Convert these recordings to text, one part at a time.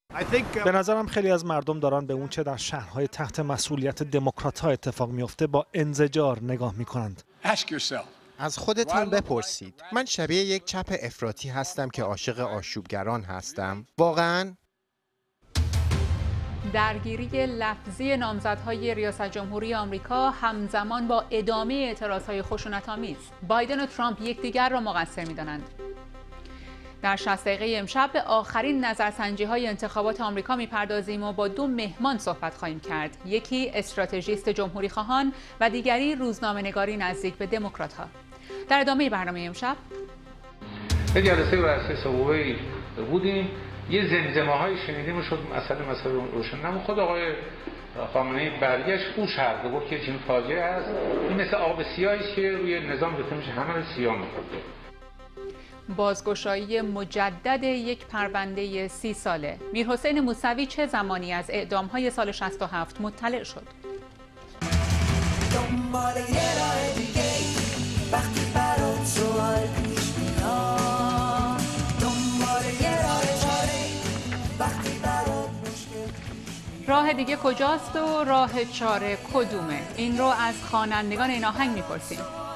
به نظرم خیلی از مردم دارن به اون چه در شهرهای تحت مسئولیت دموکرات‌ها اتفاق میفته با انزجار نگاه میکنند. از خودتان بپرسید، من شبیه یک چپ افراطی هستم که عاشق آشوبگران هستم؟ واقعاً؟ درگیری لفظی نامزدهای ریاست جمهوری آمریکا همزمان با ادامه اعتراضهای خشونت‌آمیز. بایدن و ترامپ یکدیگر را مقصر می‌دانند. در 60 دقیقه امشب به آخرین نظرسنجی‌های انتخابات آمریکا می‌پردازیم و با دو مهمان صحبت خواهیم کرد. یکی استراتژیست جمهوری‌خواهان و دیگری روزنامه‌نگاری نزدیک به دموکرات‌ها. در ادامه برنامه امشب به جلسه رئیس صوبه بودیم، یه زمزمه‌هایی شنیدیم و شد مسئله روشن. اما خود آقای خامنه‌ای برگشت او شرط گفت که چنین فاجعه است، این مثل آب سیاهی است که روی نظام ریخته میشه، همه رو سیاه می‌کنه. بازگشایی مجدد یک پرونده 30 ساله. میرحسین موسوی چه زمانی از اعدام‌های سال 67 مطلع شد؟ راه دیگه کجاست و راه چاره کدومه؟ این رو از خوانندگان این آهنگ می‌پرسیم.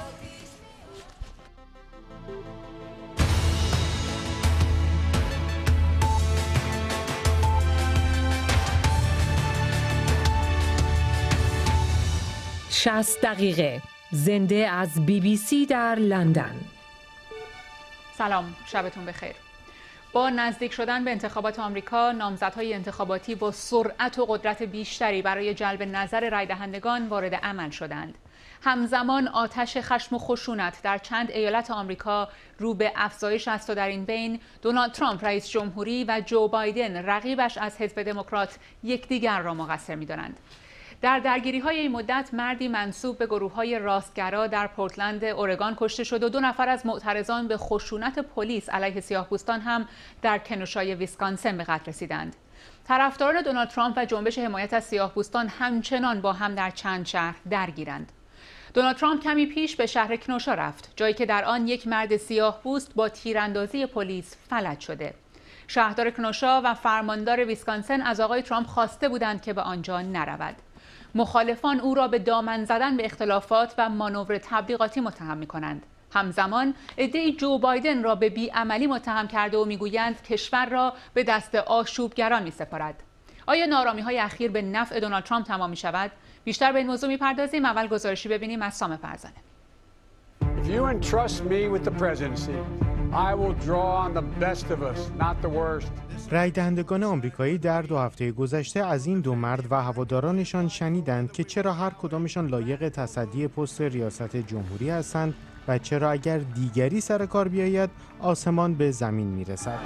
شصت دقیقه زنده از BBC در لندن. سلام، شبتون بخیر. با نزدیک شدن به انتخابات آمریکا، نامزدهای انتخاباتی با سرعت و قدرت بیشتری برای جلب نظر رای دهندگان وارد عمل شدند. همزمان آتش خشم و خشونت در چند ایالت آمریکا رو به افزایش است و در این بین دونالد ترامپ رئیس جمهوری و جو بایدن رقیبش از حزب دموکرات یکدیگر را مقصر می‌دانند. در درگیری‌های این مدت مردی منسوب به گروه‌های راستگرا در پورتلند اورگان کشته شد و 2 نفر از معترضان به خشونت پلیس علیه سیاه‌پوستان هم در کنوشای ویسکانسن به قتل رسیدند. طرفداران دونالد ترامپ و جنبش حمایت از سیاه‌پوستان همچنان با هم در چند شهر درگیرند. دونالد ترامپ کمی پیش به شهر کنوشا رفت، جایی که در آن یک مرد سیاه‌پوست با تیراندازی پلیس فلج شده. شهردار کنوشا و فرماندار ویسکانسن از آقای ترامپ خواسته بودند که به آنجا نرود. مخالفان او را به دامن زدن به اختلافات و مانور تبلیغاتی متهم می‌کنند. همزمان عده‌ای جو بایدن را به بیعملی متهم کرده و می‌گویند کشور را به دست آشوبگران می‌سپارد. آیا نارامی‌های اخیر به نفع دونالد ترامپ تمام می‌شود؟ بیشتر به این موضوع می‌پردازیم. اول گزارشی ببینیم از سام فرزانه. If you entrust me with the presidency, I will draw on the best of us, not the worst. رای دهندگان آمریکایی در 2 هفته گذشته از این 2 مرد و هوادارانشان شنیدند که چرا هر کدامشان لایق تصدی پست ریاست جمهوری هستند و چرا اگر دیگری سر کار بیاید آسمان به زمین میرسد.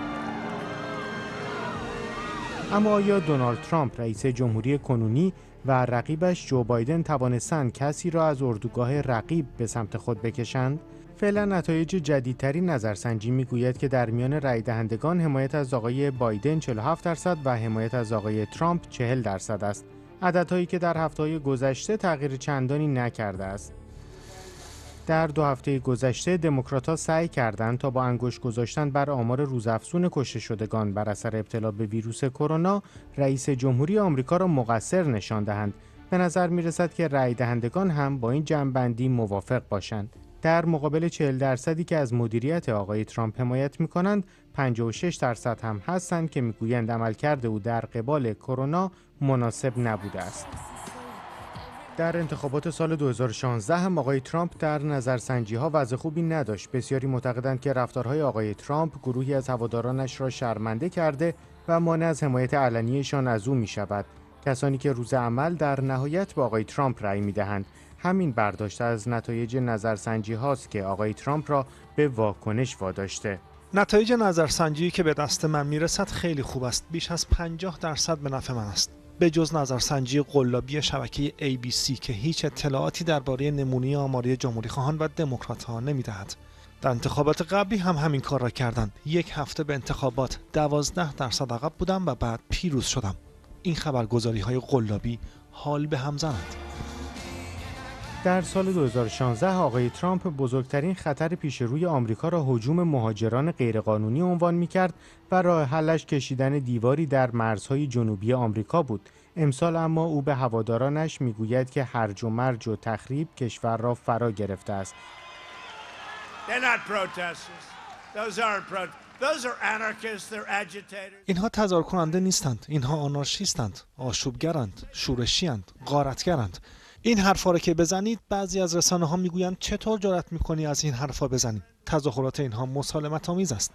اما آیا دونالد ترامپ رئیس جمهوری کنونی و رقیبش جو بایدن توانستند کسی را از اردوگاه رقیب به سمت خود بکشند؟ فعلا نتایج جدیدترین نظرسنجی میگوید که در میان رای دهندگان حمایت از آقای بایدن 47% و حمایت از آقای ترامپ 40% است. عددهایی که در هفته‌های گذشته تغییر چندانی نکرده است. در 2 هفته گذشته دموکرات‌ها سعی کردند تا با انگشت گذاشتن بر آمار روزافزون کشته شدگان بر اثر ابتلا به ویروس کرونا رئیس جمهوری آمریکا را مقصر نشان دهند. به نظر می‌رسد که رای دهندگان هم با این جمع‌بندی موافق باشند. در مقابل 40% که از مدیریت آقای ترامپ حمایت می‌کنند، 56% هم هستند که می‌گویند عملکرد او در قبال کرونا مناسب نبوده است. در انتخابات سال 2016 هم آقای ترامپ در نظرسنجی‌ها وضع خوبی نداشت. بسیاری معتقدند که رفتارهای آقای ترامپ گروهی از هوادارانش را شرمنده کرده و مانع از حمایت علنیشان از او می‌شود. کسانی که روز عمل در نهایت با آقای ترامپ رأی می‌دهند. همین برداشت از نتایج نظرسنجی هاست که آقای ترامپ را به واکنش واداشته. نتایج نظرسنجی که به دست من میرسد خیلی خوب است. بیش از 50% به نفع من است. به جز نظرسنجی قلابی شبکه ABC که هیچ اطلاعاتی درباره نمونه آماری جمهوری خواهان و دموکرات‌ها نمی‌دهد. در انتخابات قبلی هم همین کار را کردند. 1 هفته به انتخابات 12% عقب بودم و بعد پیروز شدم. این خبرگزاری‌های قلابی حال به هم زنند. در سال 2016 آقای ترامپ بزرگترین خطر پیش روی آمریکا را هجوم مهاجران غیرقانونی عنوان می‌کرد و راه حلش کشیدن دیواری در مرزهای جنوبی آمریکا بود. امسال اما او به هوادارانش میگوید که هرج و مرج و تخریب کشور را فرا گرفته است. اینها تظاهر کننده نیستند، اینها آنارشیستند، آشوبگرند، شورشی‌اند، غارتگرند. این حرفا رو که بزنید بعضی از رسانه‌ها میگویند چطور جرأت می‌کنی از این حرفا بزنی؟ تظاهرات اینها مسالمت آمیز است.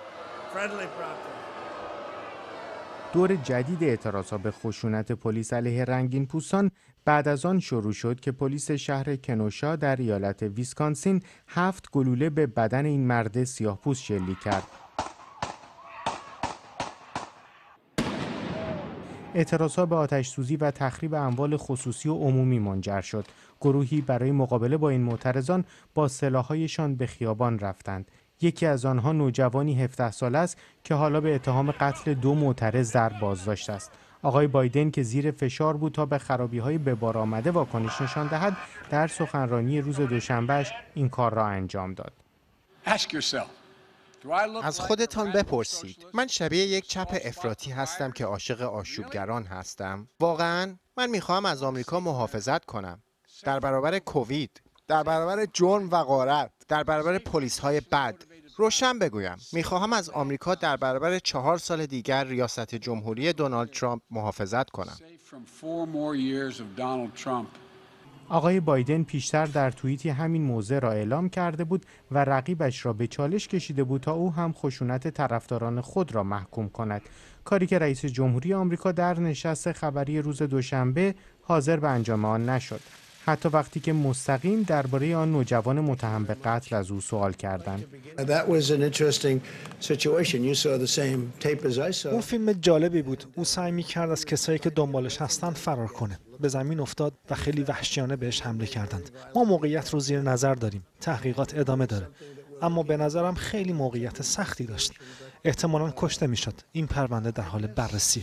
دور جدید اعتراضها به خشونت پلیس علیه رنگین پوستان بعد از آن شروع شد که پلیس شهر کنوشا در ایالت ویسکانسین 7 گلوله به بدن این مرد سیاه‌پوست شلیک کرد. اعتراضها به آتش‌سوزی و تخریب اموال خصوصی و عمومی منجر شد. گروهی برای مقابله با این معترضان با سلاح‌هایشان به خیابان رفتند. یکی از آنها نوجوانی 17 ساله است که حالا به اتهام قتل 2 معترض در بازداشت است. آقای بایدن که زیر فشار بود تا به خرابی‌های به بار آمده واکنش نشان دهد، در سخنرانی روز دوشنبهش این کار را انجام داد. از خودتان بپرسید، من شبیه یک چپ افراطی هستم که عاشق آشوبگران هستم؟ واقعاً من میخواهم از آمریکا محافظت کنم. در برابر کووید، در برابر جرم و غارت، در برابر پلیس‌های بد. روشن بگویم، میخواهم از آمریکا در برابر 4 سال دیگر ریاست جمهوری دونالد ترامپ محافظت کنم. آقای بایدن پیشتر در توییتی همین موضوع را اعلام کرده بود و رقیبش را به چالش کشیده بود تا او هم خشونت طرفداران خود را محکوم کند، کاری که رئیس جمهوری آمریکا در نشست خبری روز دوشنبه حاضر به انجام آن نشد، حتی وقتی که مستقیم درباره آن نوجوان متهم به قتل از او سوال کردند. اون فیلم جالبی بود. او سعی می‌کرد از کسایی که دنبالش هستن فرار کنه. به زمین افتاد و خیلی وحشیانه بهش حمله کردند. ما موقعیت رو زیر نظر داریم. تحقیقات ادامه داره. اما به نظرم خیلی موقعیت سختی داشت. احتمالاً کشته میشد. این پرونده در حال بررسی.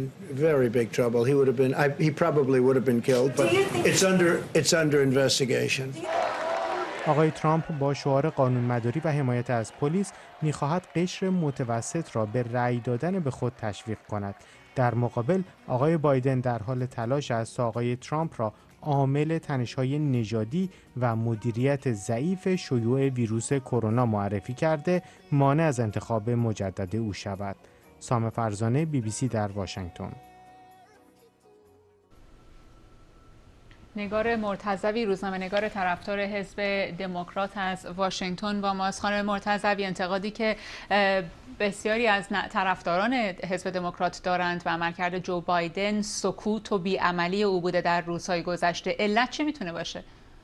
آقای ترامپ با شعار قانونمداری و حمایت از پلیس می‌خواهد قشر متوسط را به رأی دادن به خود تشویق کند. در مقابل آقای بایدن در حال تلاش است تا آقای ترامپ را عامل تنش‌های نژادی و مدیریت ضعیف شیوع ویروس کرونا معرفی کرده مانع از انتخاب مجدد او شود. سام فرزانه، BBC در واشنگتن. نگار مرتضوی، روزنامه‌نگار طرفدار حزب دموکرات از واشنگتن با ماست. خانم مرتضوی، انتقادی که بسیاری از طرفداران حزب دموکرات دارند و عملکرد جو بایدن سکوت و بیعملی او بوده در روزهای گذشته، علت چه میتونه باشه؟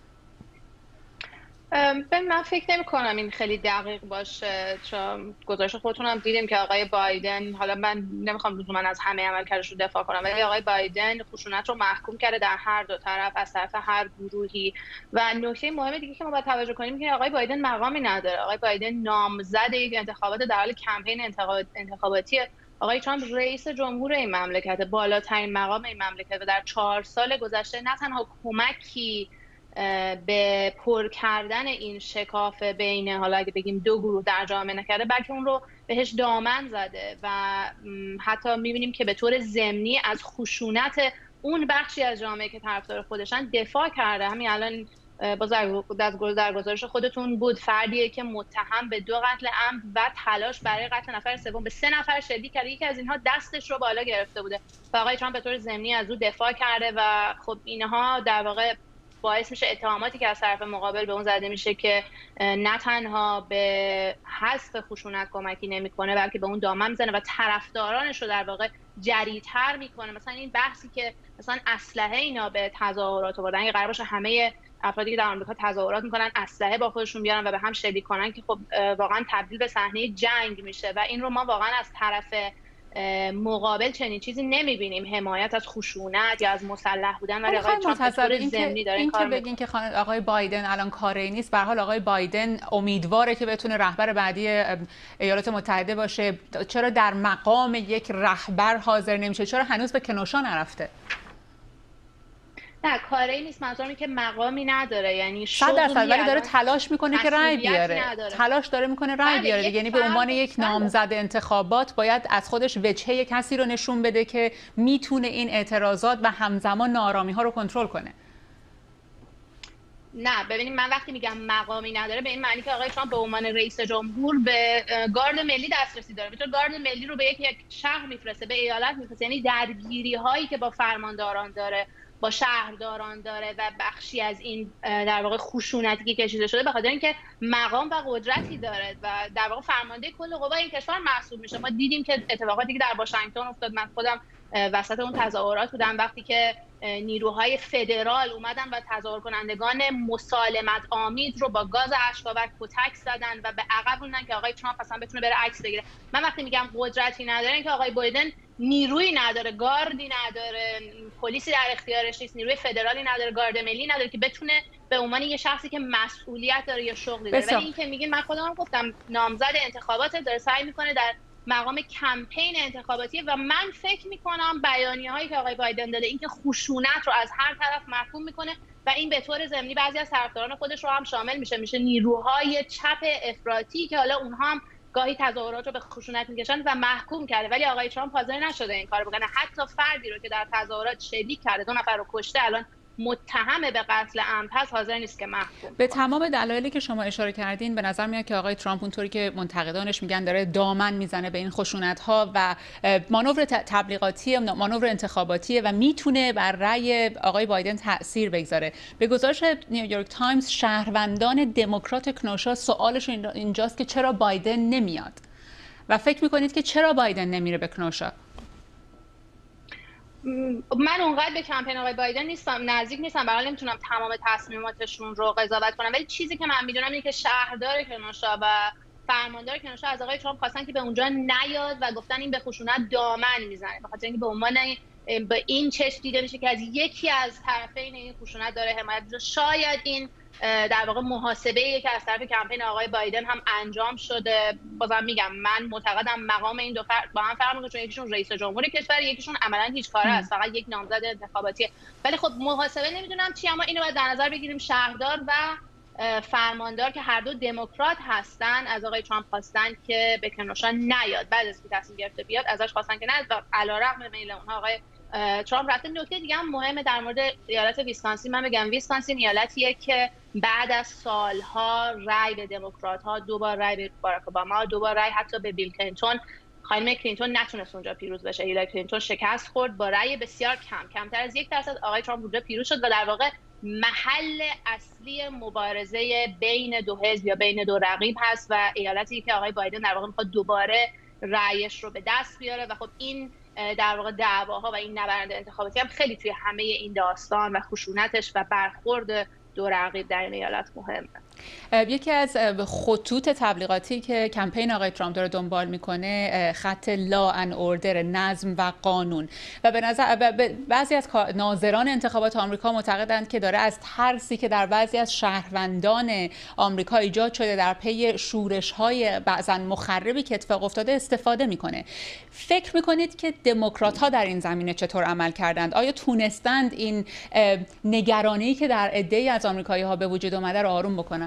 من فکر نمی کنم این خیلی دقیق باشه، چون گزارش خودتون هم دیدیم که آقای بایدن، حالا من نمیخوام لزوما از همه عملکردش رو دفاع کنم، ولی آقای بایدن خشونت رو محکوم کرده در هر دو طرف از طرف هر گروهی. و نکته مهم دیگه که ما باید توجه کنیم که آقای بایدن مقامی نداره. آقای بایدن نامزد یک انتخابات در حال کمپین انتخاباتی. آقای ترامپ رئیس جمهور این مملکت، بالاترین مقام این مملکت، و در 4 سال گذشته نه تنها کمکی به پر کردن این شکاف بین، حالا اگه بگیم 2 گروه در جامعه نکرده، بلکه اون رو بهش دامن زده و حتی می‌بینیم که به طور ضمنی از خشونت اون بخشی از جامعه که طرفدار خودشن دفاع کرده. همین الان باز در گزارش خودتون بود، فردیه که متهم به 2 قتل عمد و تلاش برای قتل نفر سوم به 3 نفر شلیک کرده. یکی از اینها دستش رو بالا گرفته بوده و آقای ترامپ به طور ضمنی از او دفاع کرده و خب اینها در واقع باعث میشه اتهاماتی که از طرف مقابل به اون زده میشه که نه تنها به حذف خشونت کمکی نمیکنه، بلکه به اون دامن میزنه و طرفدارانش رو در واقع جری‌تر میکنه. مثلا این بحثی که مثلا اسلحه اینا به تظاهرات آوردن، اگه قرار باشه همه افرادی که در آمریکا تظاهرات میکنن اسلحه با خودشون بیارن و به هم شلیک کنن، که خب واقعا تبدیل به صحنه جنگ میشه و این رو ما واقعا از طرف مقابل چنین چیزی نمیبینیم، حمایت از خشونت یا از مسلح بودن. ولی آقای ترامپ ضمنی داره این کار میکنه. بگین که آقای بایدن الان کاری نیست، به هر حال آقای بایدن امیدواره که بتونه رهبر بعدی ایالات متحده باشه. چرا در مقام یک رهبر حاضر نمیشه؟ چرا هنوز به کنوشا نرفته؟ نه کاری نیست، منظورم که مقامی نداره، یعنی 100% ولی داره تلاش میکنه که رأی بیاره، تلاش داره میکنه رأی بیاره دیگه. یعنی به عنوان یک نامزد انتخابات باید از خودش وجهه کسی رو نشون بده که میتونه این اعتراضات و همزمان ناآرامی ها رو کنترل کنه. نه ببینید، من وقتی میگم مقامی نداره به این معنی که آقای ترامپ به عنوان رئیس جمهور به گارد ملی دسترسی داره، میتونه گارد ملی رو به یک شهر میفرسته، به ایالت میفرسته. یعنی درگیری هایی که با فرمانداران داره، با شهرداران داره و بخشی از این در واقع خشونتی که کشیده شده به خاطر اینکه مقام و قدرتی داره و در واقع فرمانده کل قوای این کشور محسوب میشه. ما دیدیم که اتفاقاتی که در واشنگتن افتاد، من خودم وسط اون تظاهرات بودم وقتی که نیروهای فدرال اومدن و تظاهر کنندگان مسالمت آمیز رو با گاز اشک‌آور کتک زدن و به عقب موندن که آقای ترامپ اصلا بتونه بره عکس بگیره. من وقتی میگم قدرتی نداره اینکه آقای بایدن نیرویی نداره، گاردی نداره، پلیسی در اختیارش نیست، نیروی فدرالی نداره، گارد ملی نداره که بتونه به عنوان یه شخصی که مسئولیت داره یا شغلی داره. ولی این که میگین، من خودم گفتم نامزد انتخابات داره سعی میکنه در مقام کمپین انتخاباتی و من فکر میکنم بیانیه‌هایی که آقای بایدن داده این که خشونت رو از هر طرف مفهوم میکنه و این به طور ضمنی بعضی از طرفداران خودش رو هم شامل میشه نیروهای چپ افراطی که حالا اونها هم گاهی تظاهرات رو به خشونت میکشن و محکوم کرده. ولی آقای ترامپ حاضر نشده این کارو بکنه. حتی فردی رو که در تظاهرات شلیک کرده، 2 نفر رو کشته، الان متهم به قتل عمد هست، حاضر نیست که محکوم. به تمام دلایلی که شما اشاره کردین به نظر میاد که آقای ترامپ اونطوری که منتقدانش میگن داره دامن میزنه به این خشونت‌ها و مانور تبلیغاتی، مانور انتخاباتیه و میتونه بر رأی آقای بایدن تأثیر بگذاره. به گزارش نیویورک تایمز شهروندان دموکرات کنوشا سوالش اینجاست که چرا بایدن نمیاد و فکر میکنید که چرا بایدن نمیره به کنوشا؟ من اونقدر به کمپین آقای بایدن نزدیک نیستم، برای نمیتونم تمام تصمیماتشون رو قضاوت کنم، ولی چیزی که من میدونم اینه که شهردار کنوشا و فرماندار کنوشا از آقای ترامپ خواستن که به اونجا نیاد و گفتن این به خشونت دامن میزنه، به خاطر اینکه به عنوان به این چشم دیده میشه که از یکی از طرفین این خشونت داره حمایت میشه. شاید این در واقع محاسبه‌ای که از طرف کمپین آقای بایدن هم انجام شده. بازم میگم من معتقدم مقام این دو فرد با هم فرق می‌کنه، چون یکیشون رئیس جمهور کشور، یکیشون عملاً هیچ کاره است، فقط یک نامزد انتخاباتیه. ولی خب محاسبه نمیدونم چی، اما اینو باید در نظر بگیریم شهردار و فرماندار که هر دو دموکرات هستن از آقای ترامپ خواستن که به کنوشا نیاد، بعد از اینکه تصمیم گرفته بیاد ازش خواستن که نیاد و علیرغم میل اونها آقای ترامپ رفته. نکته دیگه هم مهمه در مورد ایالت ویسکانسین. من میگم ویسکانسین ایالتیه که بعد از سالها رای به دموکرات‌ها، 2 بار رای به باراک اوباما، 2 بار رای حتی به بیل کلینتون، خانم کلینتون نتونست اونجا پیروز بشه. هیلاری کلینتون شکست خورد با رای بسیار کمتر از 1%. آقای ترامپ اونجا پیروز شد و در واقع محل اصلی مبارزه بین دو حزب یا بین دو رقیب هست و ایالتی که آقای بایدن در واقع میخواد دوباره رایش رو به دست بیاره و خب این در واقع دعواها و این نبرد انتخاباتی هم خیلی توی همه این داستان و خشونتش و برخورد دو رقیب در این ایالت مهمه. یکی از خطوط تبلیغاتی که کمپین آقای ترامپ داره دنبال میکنه خط لا ان اوردر، نظم و قانون، و به نظر بعضی از ناظران انتخابات آمریکا معتقدند که داره از ترسی که در بعضی از شهروندان آمریکا ایجاد شده در پی شورش‌های بعضا مخربی که اتفاق افتاده استفاده میکنه. فکر میکنید که دموکرات‌ها در این زمینه چطور عمل کردند؟ آیا تونستند این نگرانی که در عده‌ای از آمریکایی‌ها به وجود اومده رو آروم بکنن؟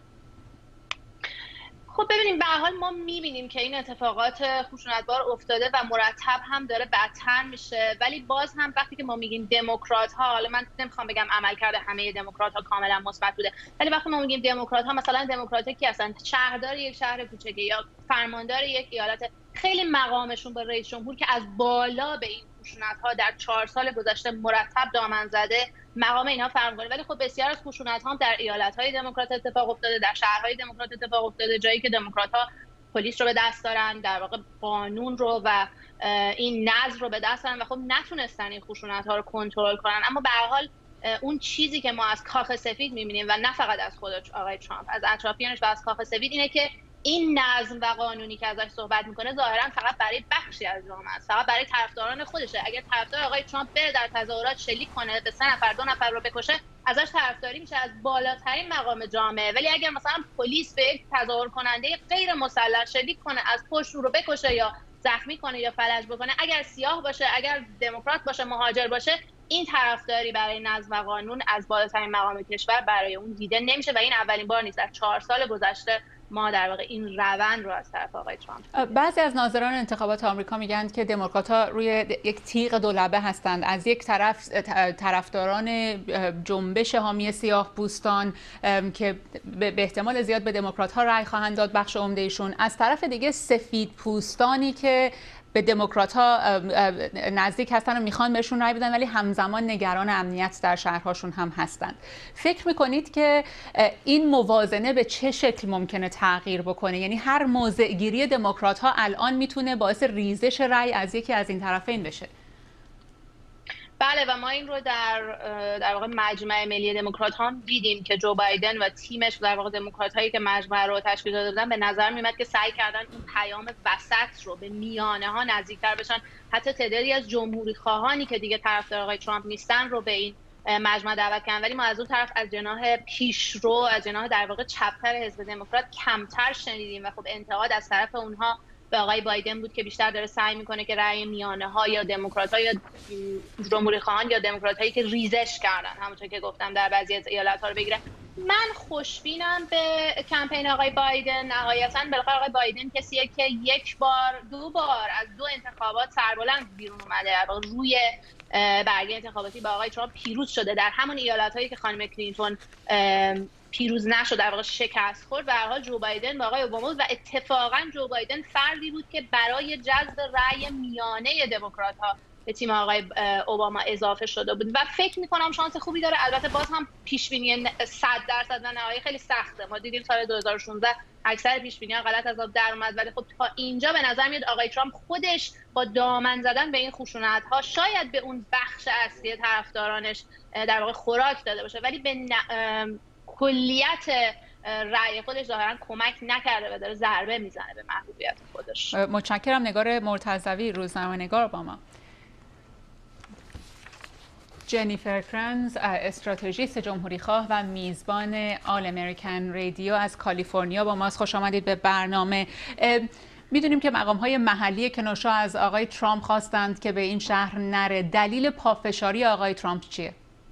خب ببینیم، به هر حال ما میبینیم که این اتفاقات خشونتبار افتاده و مرتب هم داره بدتر میشه، ولی باز هم وقتی که ما میگیم دموکرات ها، حالا من نمیخوام بگم عملکرد همه دموکرات ها کاملا مثبت بوده، ولی وقتی ما میگیم دموکرات ها، مثلا دموکرات کی هستن؟ شهردار یک شهر کوچیک یا فرماندار یک ایالت، خیلی مقامشون با رئیس جمهور که از بالا به این خشونت‌ها در 4 سال گذشته مرتب دامن زده، مقام اینا فرق می‌کنه. ولی خب بسیار از خشونت‌ها هم در ایالت‌های دموکرات اتفاق افتاده، در شهرهای دموکرات اتفاق افتاده، جایی که دموکرات‌ها پلیس رو به دست دارن، در واقع قانون رو و این نظم رو به دست دارن و خب نتونستن این خشونت‌ها رو کنترل کنن. اما به هر حال اون چیزی که ما از کاخ سفید می‌بینیم و نه فقط از خود آقای ترامپ، از اطرافیانش و از کاخ سفید، اینه که این نظم و قانونی که ازش صحبت میکنه ظاهرا فقط برای بخشی از جامعه است، فقط برای طرفداران خودشه. اگر طرفدار آقای ترامپ بره در تظاهرات شلیک کنه، به 3 نفر 2 نفر رو بکشه، ازش طرفداری میشه از بالاترین مقام جامعه. ولی اگر مثلا پلیس به یک تظاهر کننده غیر مسلح شلیک کنه، از پشت رو بکشه یا زخمی کنه یا فلج بکنه، اگر سیاه باشه، اگر دموکرات باشه، مهاجر باشه، این طرفداری برای نظم و قانون از بالاترین مقام کشور برای اون دیده نمیشه و این اولین بار نیست. در 4 سال گذشته ما در واقع این روند رو از طرف آقای ترامپ. بعضی از ناظران انتخابات آمریکا میگن که دموکرات‌ها روی یک تیغ دولبه هستند. از یک طرف طرفداران جنبش حامی سیاه‌پوستان که به احتمال زیاد به دموکرات‌ها رأی خواهند داد، بخش عمده‌ایشون، از طرف دیگه سفیدپوستانی که به دموکرات‌ها نزدیک هستن و میخوان بهشون رأی بدن ولی همزمان نگران امنیت در شهرهاشون هم هستند. فکر میکنید که این موازنه به چه شکل ممکنه تغییر بکنه؟ یعنی هر موضع‌گیری دموکرات‌ها الان میتونه باعث ریزش رأی از یکی از این طرفین بشه؟ بله و ما این رو در واقع مجمع ملی دموکرات ها دیدیم که جو بایدن و تیمش، در واقع دموکرات هایی که مجمع رو تشکیل داده بودن، به نظر میاد که سعی کردن اون پیام وسط رو به میانه ها نزدیکتر بشن. حتی تعدادی از جمهوری خواهانی که دیگه طرفدار آقای ترامپ نیستن رو به این مجمع دعوت کردن، ولی ما از اون طرف از جناح پیشرو، از جناح در واقع چپ‌تر حزب دموکرات کمتر شنیدیم و خب انتقاد از طرف اونها به آقای بایدن بود که بیشتر داره سعی میکنه که رأی میانه ها یا دموکرات ها یا جمهوری خواهان یا دموکرات هایی که ریزش کردن، همونطور که گفتم، در بعضی از ایالت ها رو بگیرن. من خوشبینم به کمپین آقای بایدن. نهایتاً بالاخره آقای بایدن کسیه که دو بار از 2 انتخابات سربلند بیرون اومده، روی برگه انتخاباتی با آقای ترامپ پیروز شده در همون ایالت هایی که خانم کلینتون پیروز نشد، در واقع شکست خورد. و هر حال جو بایدن با آقای اوباما و اتفاقا جو بایدن فردی بود که برای جذب رأی میانه دموکرات‌ها به تیم آقای اوباما اضافه شده بود و فکر می‌کنم شانس خوبی داره. البته باز هم پیش‌بینی 100% و نهایی خیلی سخته. ما دیدیم سال 2016 اکثر پیش‌بینی‌ها غلط از آب در اومد، ولی خب تا اینجا به نظر میاد آقای ترامپ خودش با دامن زدن به این خشونت‌ها شاید به اون بخش اصلی طرفدارانش در واقع خوراک داده باشه، ولی به کلیت رأی خودش ظاهراً کمک نکرده و داره ضربه میزنه به محبوبیت خودش. متشکرم. نگار مرتضوی، روزنامه‌نگار با ما. جنیفر کرنز، استراتژیست جمهوریخواه و میزبان آل امریکن رادیو از کالیفرنیا با ماست. خوش آمدید به برنامه. میدونیم که مقام‌های محلی کنوشا از آقای ترامپ خواستند که به این شهر نره. دلیل پافشاری آقای ترامپ چیه؟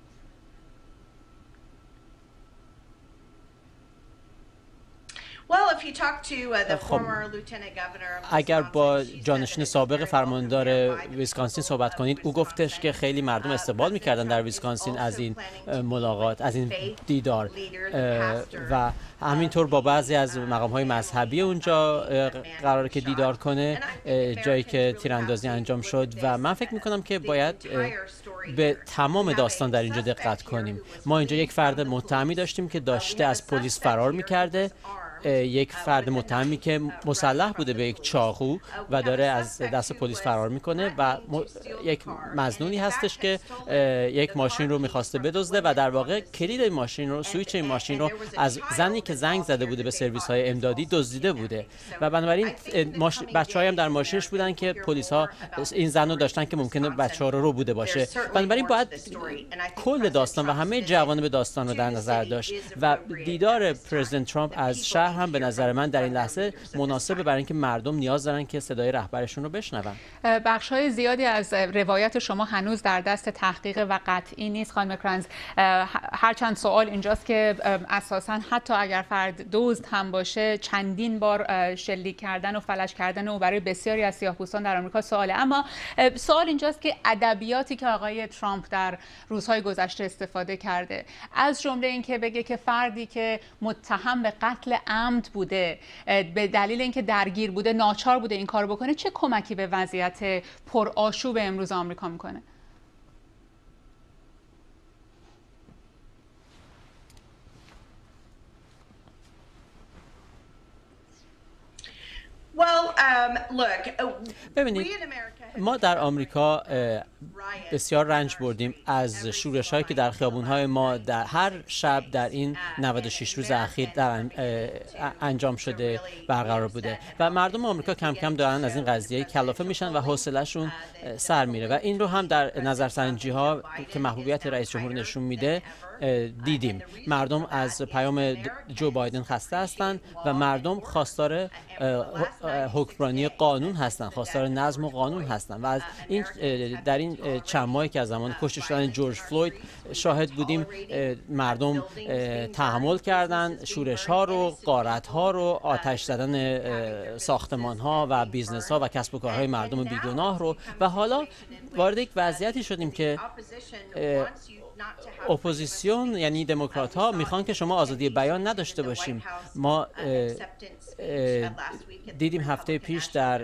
خب اگر با جانشین سابق فرماندار ویسکانسین صحبت کنید، او گفتش که خیلی مردم استقبال میکردن در ویسکانسین از این ملاقات، از این دیدار و همینطور با بعضی از مقام‌های مذهبی اونجا قراره که دیدار کنه، جایی که تیراندازی انجام شد. و من فکر میکنم که باید به تمام داستان در اینجا دقت کنیم. ما اینجا یک فرد متهمی داشتیم که داشته از پلیس فرار میکرده، یک فرد متهمی که مسلح بوده به یک چاقو و داره از دست پلیس فرار میکنه و یک مظنونی هستش که یک ماشین رو میخواسته بدزده و در واقع کلید ماشین رو، سویچ این ماشین رو از زنی که زنگ زده بوده به سرویس های امدادی دزدیده بوده و بنابراین بچه‌ها هم در ماشینش بودن که پلیس ها این زن رو داشتن که ممکنه بچه‌ها رو بوده باشه. بنابراین باید کل داستان و همه جوانب داستان رو در نظر داشت و دیدار پرزیدنت ترامپ از شهر هم به نظر من در این لحظه مناسبه، برای اینکه مردم نیاز دارن که صدای رهبرشون رو بشنون. بخش‌های زیادی از روایت شما هنوز در دست تحقیق و قطعی نیست خانم کرنز. هرچند سوال اینجاست که اساساً حتی اگر فرد دزد هم باشه، چندین بار شلیک کردن و فلج کردن او برای بسیاری از سیاه‌پوستان در آمریکا سواله. اما سوال اینجاست که ادبیاتی که آقای ترامپ در روزهای گذشته استفاده کرده، از جمله اینکه بگه که فردی که متهم به قتل عمد بوده به دلیل اینکه درگیر بوده ناچار بوده این کار بکنه، چه کمکی به وضعیت پرآشوب امروز آمریکا میکنه؟ ببینید، ما در آمریکا بسیار رنج بردیم از شورش‌هایی که در خیابون‌های ما در هر شب در این 96 روز اخیر در انجام شده برقرار بوده و مردم آمریکا کم کم دارن از این قضیه کلافه میشن و حوصله‌شون سر میره و این رو هم در نظرسنجی‌ها که محبوبیت رئیس جمهور نشون میده دیدیم. مردم از پیام جو بایدن خسته هستند و مردم خواستار حکمرانی قانون هستند، خواستار نظم و قانون هستند و از این در این چند ماهی که از زمان کشته شدن جورج فلوید شاهد بودیم، مردم تحمل کردند شورش ها رو، غارت ها رو، آتش زدن ساختمان ها و بیزنس ها و کسب و کارهای مردم بیگناه رو و حالا وارد یک وضعیتی شدیم که اپوزیسیون یعنی دموکرات ها میخوان که شما آزادی بیان نداشته باشیم. ما دیدیم هفته پیش در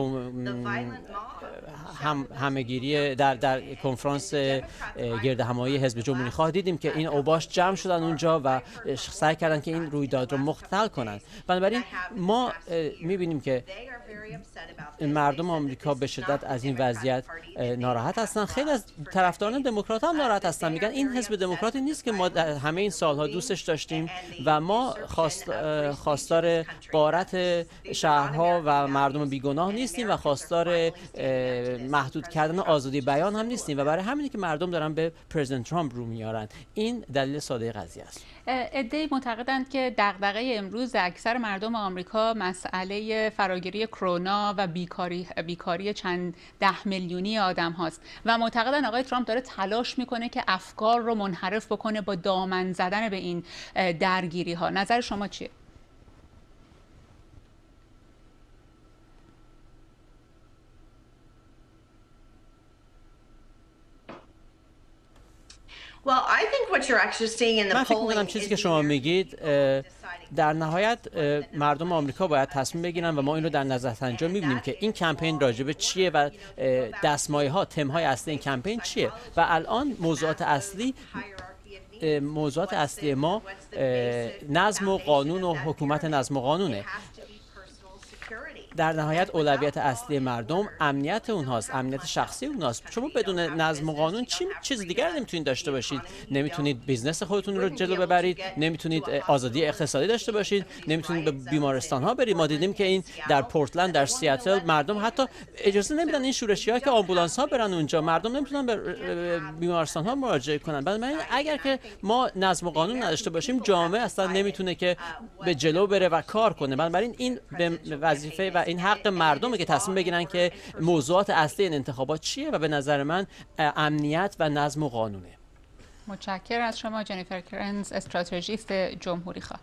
همهگیری در کنفرانس گرد همایی حزب جمهوری خواه دیدیم که این اوباش جمع شدن اونجا و سعی کردن که این رویداد رو مختل کنن. بنابراین ما میبینیم که مردم آمریکا به شدت از این وضعیت ناراحت هستن. خیلی از طرفداران دموکرات هم ناراحت هستن، میگن این حزب دموکراتی نیست که ما در همه این سالها دوستش داشتیم و ما خواستار غارت شهرها و مردم بیگناه نیستیم و خواستار محدود کردن آزادی بیان هم نیستیم و برای همینه که مردم دارن به پرزیدنت ترامپ رو میارن. این دلیل ساده قضیه است. عده‌ای معتقدند که دغدغه امروز اکثر مردم آمریکا مسئله فراگیری کرونا و بیکاری چند ده میلیونی آدم هاست و معتقدند آقای ترامپ داره تلاش میکنه که افکار رو منحرف بکنه با دامن زدن به این درگیری ها. نظر شما چیه؟ من فکر می‌کنم چیزی که شما میگید در نهایت مردم آمریکا باید تصمیم بگیرن و ما این رو در نظرسنجی می‌بینیم که این کمپین راجبه چیه و دستمایه‌ها، تم‌های اصلی این کمپین چیه و الان موضوعات اصلی ما نظم و قانون و حکومت نظم و قانونه. در نهایت اولویت اصلی مردم امنیت اونهاست، امنیت شخصی اونهاست. شما بدون نظم و قانون چیز دیگر نمیتونید داشته باشید. نمیتونید بیزنس خودتون رو جلو ببرید، نمیتونید آزادی اقتصادی داشته باشید، نمیتونید به بیمارستان ها برید. ما دیدیم که این در پورتلند، در سیاتل مردم حتی اجازه نمیدن این شورشی‌ها که آمبولانس ها برن اونجا. مردم نمیتونن به بیمارستان ها مراجعه کنن. بنابراین اگر که ما نظم و قانون نداشته باشیم، جامعه اصلا نمیتونه که به جلو بره و کار کنه. بنابراین این وظیفه و این حق مردمه که تصمیم بگیرن که موضوعات اصلی این انتخابات چیه و به نظر من امنیت و نظم و قانونه. متشکرم از شما جنیفر کرنز، استراتژیست جمهوری خواه.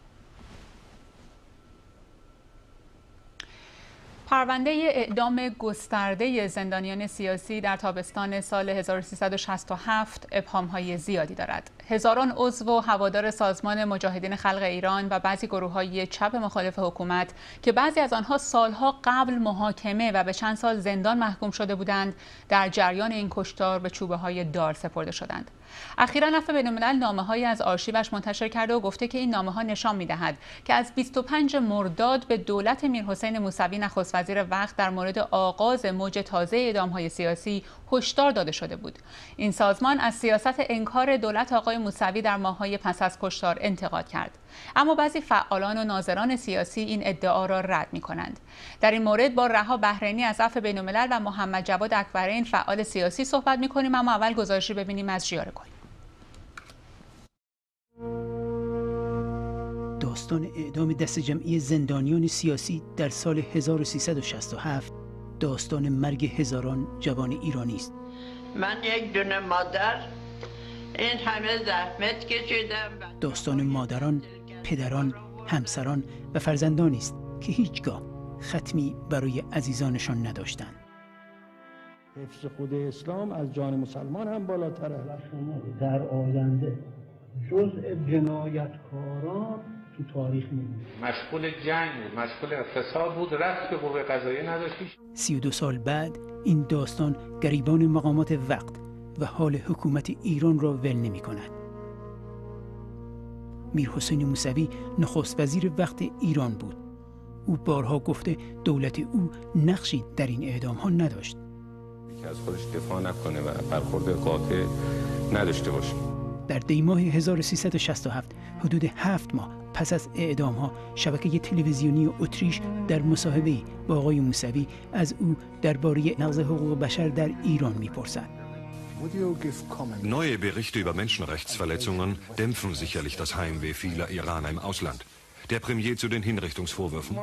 پرونده اعدام گسترده زندانیان سیاسی در تابستان سال 1367 ابهام‌های زیادی دارد. هزاران عضو و هوادار سازمان مجاهدین خلق ایران و بعضی گروه‌های چپ مخالف حکومت که بعضی از آنها سالها قبل محاکمه و به چند سال زندان محکوم شده بودند، در جریان این کشتار به چوبه‌های دار سپرده شدند. اخیراً عفو بین‌الملل نامه‌هایی از آرشیوش منتشر کرده و گفته که این نامه‌ها نشان می‌دهد که از 25 مرداد به دولت میرحسین موسوی نخست وزیر وقت در مورد آغاز موج تازه اعدام‌های سیاسی هشدار داده شده بود. این سازمان از سیاست انکار دولت آقای موسوی در ماه‌های پس از کشتار انتقاد کرد. اما بعضی فعالان و ناظران سیاسی این ادعا را رد می‌کنند. در این مورد با رها بحرینی از عفو بین‌الملل و محمد جواد اکبرین فعال سیاسی صحبت می‌کنیم، اما اول گزارشی ببینیم از ژیار گل. داستان اعدام دست جمعی زندانیان سیاسی در سال 1367 داستان مرگ هزاران جوان ایرانی است. من یک دونه مادر این همه زحمت کشیدم. داستان مادران، پدران، همسران و فرزندانی است که هیچگاه ختمی برای عزیزانشان نداشتند. حفظ خود اسلام از جان مسلمان هم بالاتره. شما در آینده جزء جنایتکاران تو تاریخ می‌بینید. مشغول جنگ بود، مشغول اقتصاد بود، رفت به قوه قضاییه نداشت. 32 سال بعد این داستان گریبان مقامات وقت و حال حکومت ایران را ول نمی‌کند. میرحسین موسوی نخست وزیر وقت ایران بود. او بارها گفته دولت او نقشی در این اعدام‌ها نداشت. که از خودش دفاع نکنه و برخورد قاطع نداشته باشه. در دی ماه 1367 حدود 7 ماه پس از اعدام‌ها شبکه تلویزیونی اتریش در مصاحبه‌ای با آقای موسوی از او درباره نقض حقوق بشر در ایران می‌پرسد. Neue Berichte über Menschenrechtsverletzungen dämpfen sicherlich das Heimweh vieler Iraner im Ausland. Der Premier zu den Hinrichtungsvorwürfen.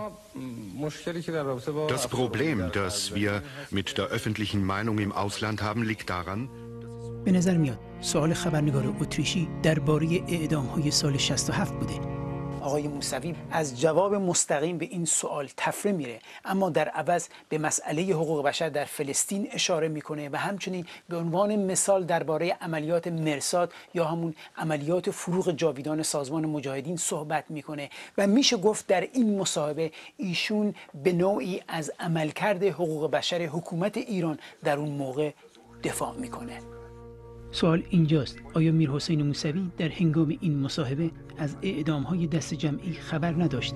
Das Problem, das wir mit der öffentlichen Meinung im Ausland haben, liegt daran. به نظر میاد سوال خبرنگار اتریشی درباره اعدام‌های سال 67 بوده. آقای موسوی از جواب مستقیم به این سوال تفره میره، اما در عوض به مسئله حقوق بشر در فلسطین اشاره میکنه و همچنین به عنوان مثال درباره عملیات مرصاد یا همون عملیات فروغ جاویدان سازمان مجاهدین صحبت میکنه و میشه گفت در این مصاحبه ایشون به نوعی از عملکرد حقوق بشر حکومت ایران در اون موقع دفاع میکنه. سوال اینجاست، آیا میرحسین موسوی در هنگام این مصاحبه از اعدام‌های دست جمعی خبر نداشته؟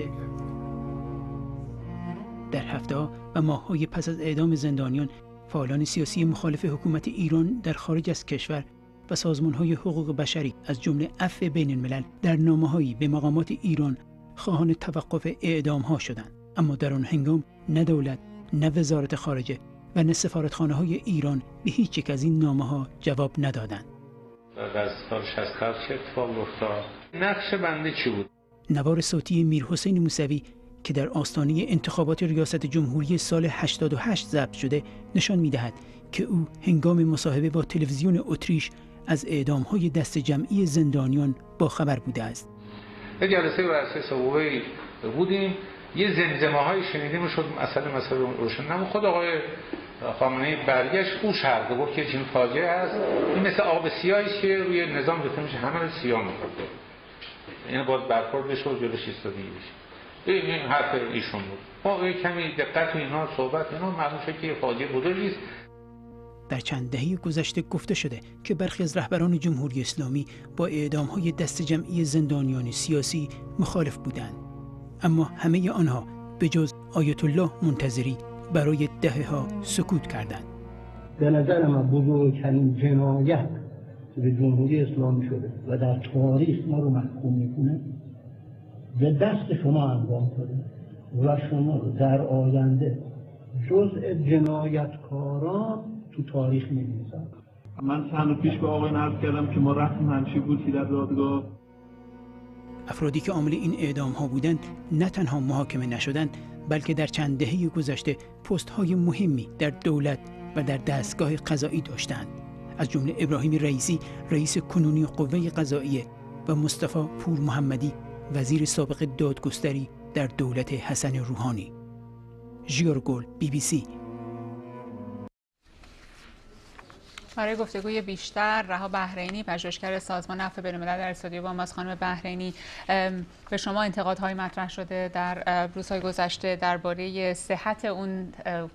در هفته‌ها و ماه‌های پس از اعدام زندانیان، فعالان سیاسی مخالف حکومت ایران در خارج از کشور و سازمان‌های حقوق بشری از جمله عفو بین الملل در نامه‌هایی به مقامات ایران خواهان توقف اعدام‌ها شدند، اما در آن هنگام نه دولت، نه وزارت خارجه و نه سفارتخانه‌های ایران به هیچ یک از این نامه‌ها جواب ندادند. از سال 67 چه اتفاق افتاد؟ نقش بنده چی بود؟ نوار صوتی میرحسین موسوی که در آستانه انتخابات ریاست جمهوری سال 88 ضبط شده نشان می‌دهد که او هنگام مصاحبه با تلویزیون اتریش از اعدام‌های دست جمعی زندانیان باخبر بوده است. یه جلسه رئیس صوبه بودیم، یه زمزمه‌هایی شنیدیم شد مسئله روشن نمون. خود آقای خامنه‌ای برگشت او شرح گفت که چنین فاجعه است، این مثل آب سیاهی است که روی نظام ریخته میشه همه رو سیاه می‌کنه، یعنی باید برخورد بشه و جلوش ایستادگی بشه. این حرف ایشون بود. ما کمی دقت و اینا صحبت اینا معلوم شد که فاجعه بزرگی است. در چند دهه گذشته گفته شده که برخی از رهبران جمهوری اسلامی با اعدام‌های دست جمعی زندانیان سیاسی مخالف بودند، اما همه آنها به جز آیت الله منتظری برای دهه‌ها سکوت کردند. به نظر من بزرگترین جنایت به جمهوری اسلامی شده و در تاریخ ما رو محکوم میکنه به دست شما انجام شده و شما رو در آینده جزء جنایتکاران تو تاریخ می‌نویسن. من چند روز پیش به آقایان عرض کردم که ما رفتیم همیشه بود که در دادگاه افرادی که عامل این اعدام‌ها بودند نه تنها محاکمه نشدند، بلکه در چند دهه گذشته پست‌های مهمی در دولت و در دستگاه قضایی داشتند، از جمله ابراهیم رئیسی رئیس کنونی قوه قضاییه و مصطفی پور محمدی وزیر سابق دادگستری در دولت حسن روحانی. ژیور گل، BBC. برای گفتگوی بیشتر رها بحرینی، پژوهشگر سازمان عفو بین‌الملل در استودیو با ماست. خانم بحرینی، به شما انتقادهای مطرح شده در روزهای گذشته درباره صحت اون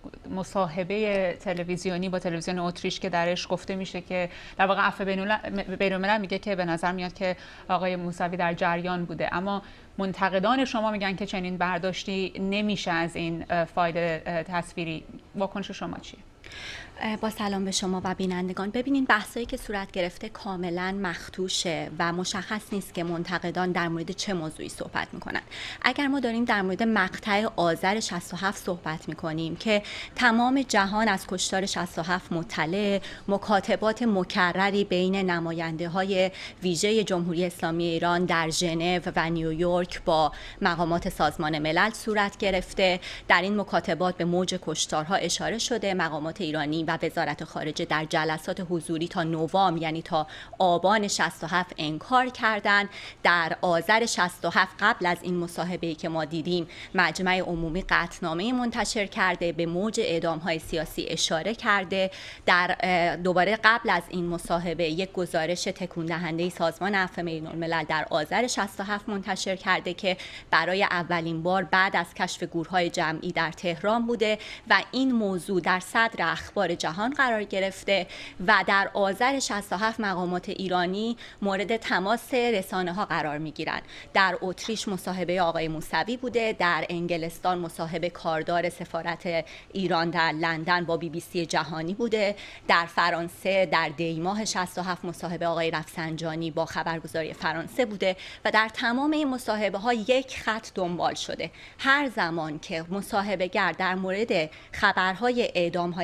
مصاحبه تلویزیونی با تلویزیون اتریش که درش گفته میشه که در واقع عفو بین‌الملل میگه که به نظر میاد که آقای موسوی در جریان بوده، اما منتقدان شما میگن که چنین برداشتی نمیشه از این فایل تصویری. واکنش شما چیه؟ با سلام به شما و بینندگان. ببینین بحثایی که صورت گرفته کاملا مخدوشه و مشخص نیست که منتقدان در مورد چه موضوعی صحبت میکنن. اگر ما داریم در مورد مقطع آذر 67 صحبت میکنیم که تمام جهان از کشتار 67 مطلع، مکاتبات مکرری بین نماینده های ویژه جمهوری اسلامی ایران در ژنو و نیویورک با مقامات سازمان ملل صورت گرفته، در این مکاتبات به موج کشتارها اشاره شده، مقامات ایرانی و وزارت خارجه در جلسات حضوری تا نوامبر یعنی تا آبان 67 انکار کردند. در آذر 67 قبل از این مصاحبه‌ای که ما دیدیم مجمع عمومی قطعنامه منتشر کرده، به موج اعدام‌های سیاسی اشاره کرده. در دوباره قبل از این مصاحبه یک گزارش تکون دهنده سازمان عفو بین‌الملل در آذر 67 منتشر کرده که برای اولین بار بعد از کشف گورهای جمعی در تهران بوده و این موضوع در صدر اخبار جهان قرار گرفته و در آذر 67 مقامات ایرانی مورد تماس رسانه‌ها قرار می‌گیرند. در اتریش مصاحبه آقای موسوی بوده، در انگلستان مصاحبه کاردار سفارت ایران در لندن با BBC جهانی بوده، در فرانسه در دی‌ماه 67 مصاحبه آقای رفسنجانی با خبرگزاری فرانسه بوده و در تمام این مصاحبه‌ها یک خط دنبال شده. هر زمان که مصاحبه‌گر در مورد خبرهای اعدام‌های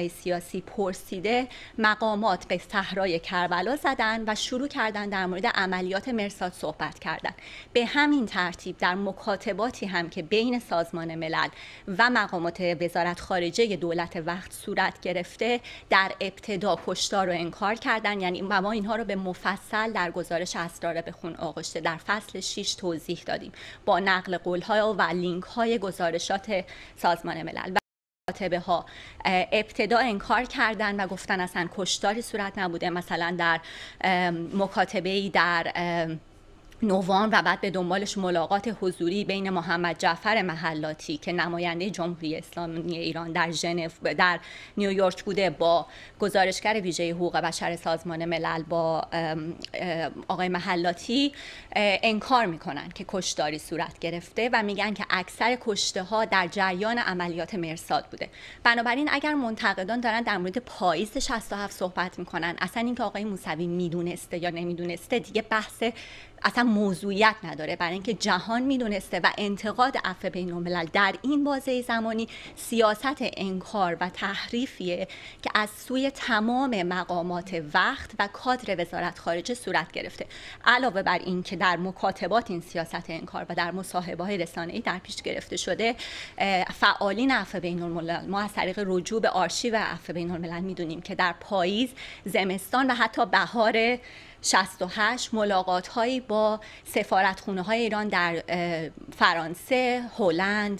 های سیاسی پرسیده، مقامات به صحرای کربلا زدن و شروع کردن در مورد عملیات مرصاد صحبت کردن. به همین ترتیب در مکاتباتی هم که بین سازمان ملل و مقامات وزارت خارجه دولت وقت صورت گرفته، در ابتدا کشتار رو انکار کردن، یعنی ما اینها رو به مفصل در گزارش اسرار به خون آغشته در فصل 6 توضیح دادیم با نقل قول‌ها و لینک‌های گزارشات سازمان ملل. و مکاتبه ها ابتدا انکار کردن و گفتن اصلا کشتاری صورت نبوده. مثلا در مکاتبه‌ای در نوامبر و بعد به دنبالش ملاقات حضوری بین محمد جعفر محلاتی که نماینده جمهوری اسلامی ایران در ژنو در نیویورک بوده با گزارشگر ویژه حقوق بشر سازمان ملل با آقای محلاتی، انکار میکنن که کشتاری صورت گرفته و میگن که اکثر کشته ها در جریان عملیات مرصاد بوده. بنابراین اگر منتقدان دارن در مورد پاییز 67 صحبت میکنن، اصلا اینکه آقای موسوی میدونسته یا نمیدونسته دیگه بحث اصلا موضوعیت نداره، برای اینکه جهان میدونسته و انتقاد عفو بین الملل در این بازه زمانی سیاست انکار و تحریفیه که از سوی تمام مقامات وقت و کادر وزارت خارجه صورت گرفته. علاوه بر این که در مکاتبات این سیاست انکار و در مصاحبه‌های رسانه‌ای در پیش گرفته شده، فعالین عفو بین الملل ما از طریق رجوع به آرشیو عفو بین الملل میدونیم که در پاییز، زمستان و حتی بهار 68 ملاقات هایی با سفارتخونه های ایران در فرانسه، هلند،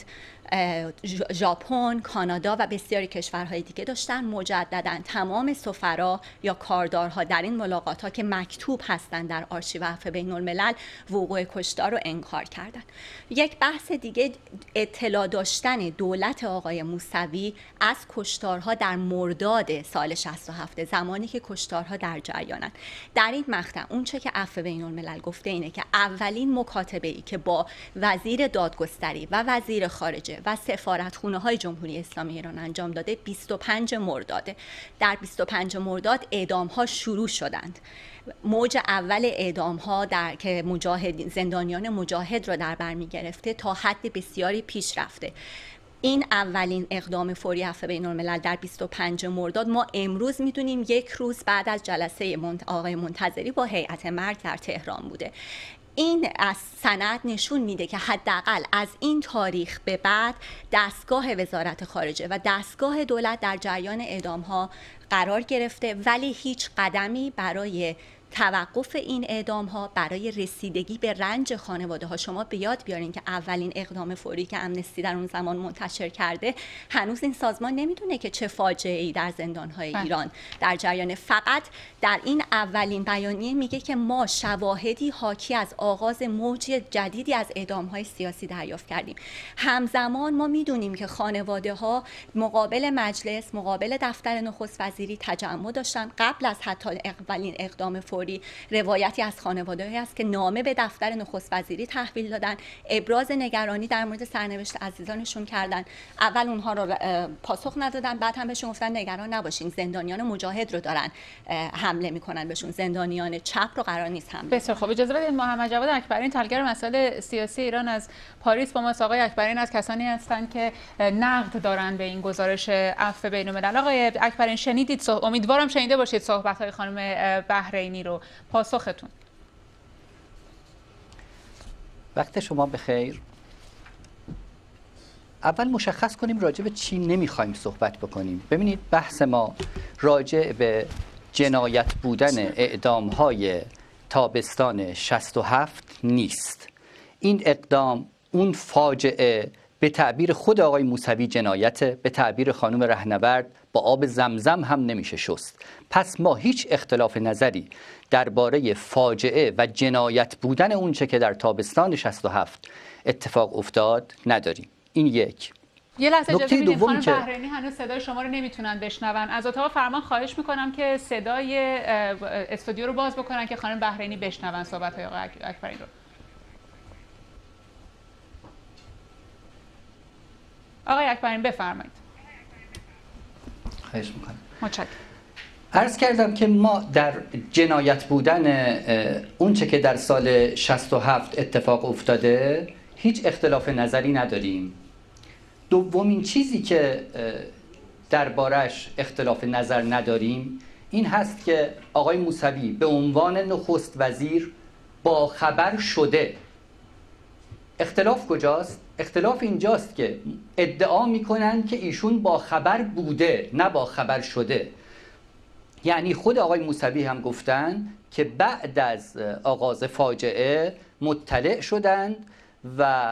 ژاپن، کانادا و بسیاری کشورهای دیگه داشتن. مجددا تمام سفرا یا کاردارها در این ملاقات ها که مکتوب هستند در آرشیو عفو بین الملل وقوع کشتار رو انکار کردن. یک بحث دیگه اطلاع داشتن دولت آقای موسوی از کشتارها در مرداد سال 67 زمانی که کشتارها در جریانن. در این مقطع اون چه که عفو بین الملل گفته اینه که اولین مکاتبه‌ای که با وزیر دادگستری و وزیر خارجه و سفارتخونه های جمهوری اسلامی ایران انجام داده 25 مرداد. در 25 مرداد اعدام ها شروع شدند. موج اول اعدام ها که زندانیان مجاهد را در بر می گرفته تا حد بسیاری پیش رفته. این اولین اقدام فوری عفو بین الملل در 25 مرداد ما امروز میدونیم یک روز بعد از جلسه آقای منتظری با هیئت مرگ در تهران بوده. این از سند نشون میده که حداقل از این تاریخ به بعد دستگاه وزارت خارجه و دستگاه دولت در جریان اعدام‌ها قرار گرفته، ولی هیچ قدمی برای توقف این اعدام‌ها، برای رسیدگی به رنج خانواده‌ها. شما به یاد بیارین که اولین اقدام فوری که امنستی در اون زمان منتشر کرده، هنوز این سازمان نمیدونه که چه فاجعه‌ای در زندان‌های ایران در جریان. فقط در این اولین بیانیه میگه که ما شواهدی حاکی از آغاز موج جدیدی از اعدام‌های سیاسی دریافت کردیم. همزمان ما میدونیم که خانواده‌ها مقابل مجلس، مقابل دفتر نخست وزیری تجمع داشتن. قبل از حتی اولین اقدام فوری روایتی از خانواده‌ای است که نامه به دفتر نخست وزیری تحویل دادن، ابراز نگرانی در مورد سرنوشت عزیزانشون کردن. اول اونها رو پاسخ ندادن، بعد هم بهشون گفتن نگران نباشین، زندانیان مجاهد رو دارن حمله میکنن بهشون، زندانیان چپ رو قرار نیست حمله. بسیار خوب. اجازه بدید محمد جواد اکبرین، تحلیلگر مسائل سیاسی ایران از پاریس با ماست. آقای اکبرین از کسانی هستند که نقد دارن به این گزارش عفو بین الملل. آقای اکبرین شنیدید، امیدوارم شنیده باشید صحبت‌های خانم بحرینی رو. پاسختون. وقت شما بخیر. اول مشخص کنیم راجع به چی نمیخوایم صحبت بکنیم. ببینید بحث ما راجع به جنایت بودن اعدام‌های تابستان 67 نیست. این اقدام، اون فاجعه، به تعبیر خود آقای موسوی جنایت، به تعبیر خانم رهنورد با آب زمزم هم نمیشه شست. پس ما هیچ اختلاف نظری درباره فاجعه و جنایت بودن اونچه که در تابستان 67 اتفاق افتاد نداریم. این یک. یه لحظه اجازه بدید، خانم بحرینی هنوز صدای شما رو نمیتونن بشنون. از اتاق فرمان خواهش میکنم که صدای استودیو رو باز بکنن که خانم بحرینی بشنون صحبت‌های آقای اکبرین رو. آقای اکبرین بفرمایید. خواهش میکنم. متشکرم. عرض کردم که ما در جنایت بودن اونچه که در سال 67 اتفاق افتاده هیچ اختلاف نظری نداریم. دومین چیزی که دربارش اختلاف نظر نداریم این هست که آقای موسوی به عنوان نخست وزیر با خبر شده. اختلاف کجاست؟ اختلاف اینجاست که ادعا میکنن که ایشون با خبر بوده نه با خبر شده. یعنی خود آقای موسوی هم گفتن که بعد از آغاز فاجعه مطلع شدند و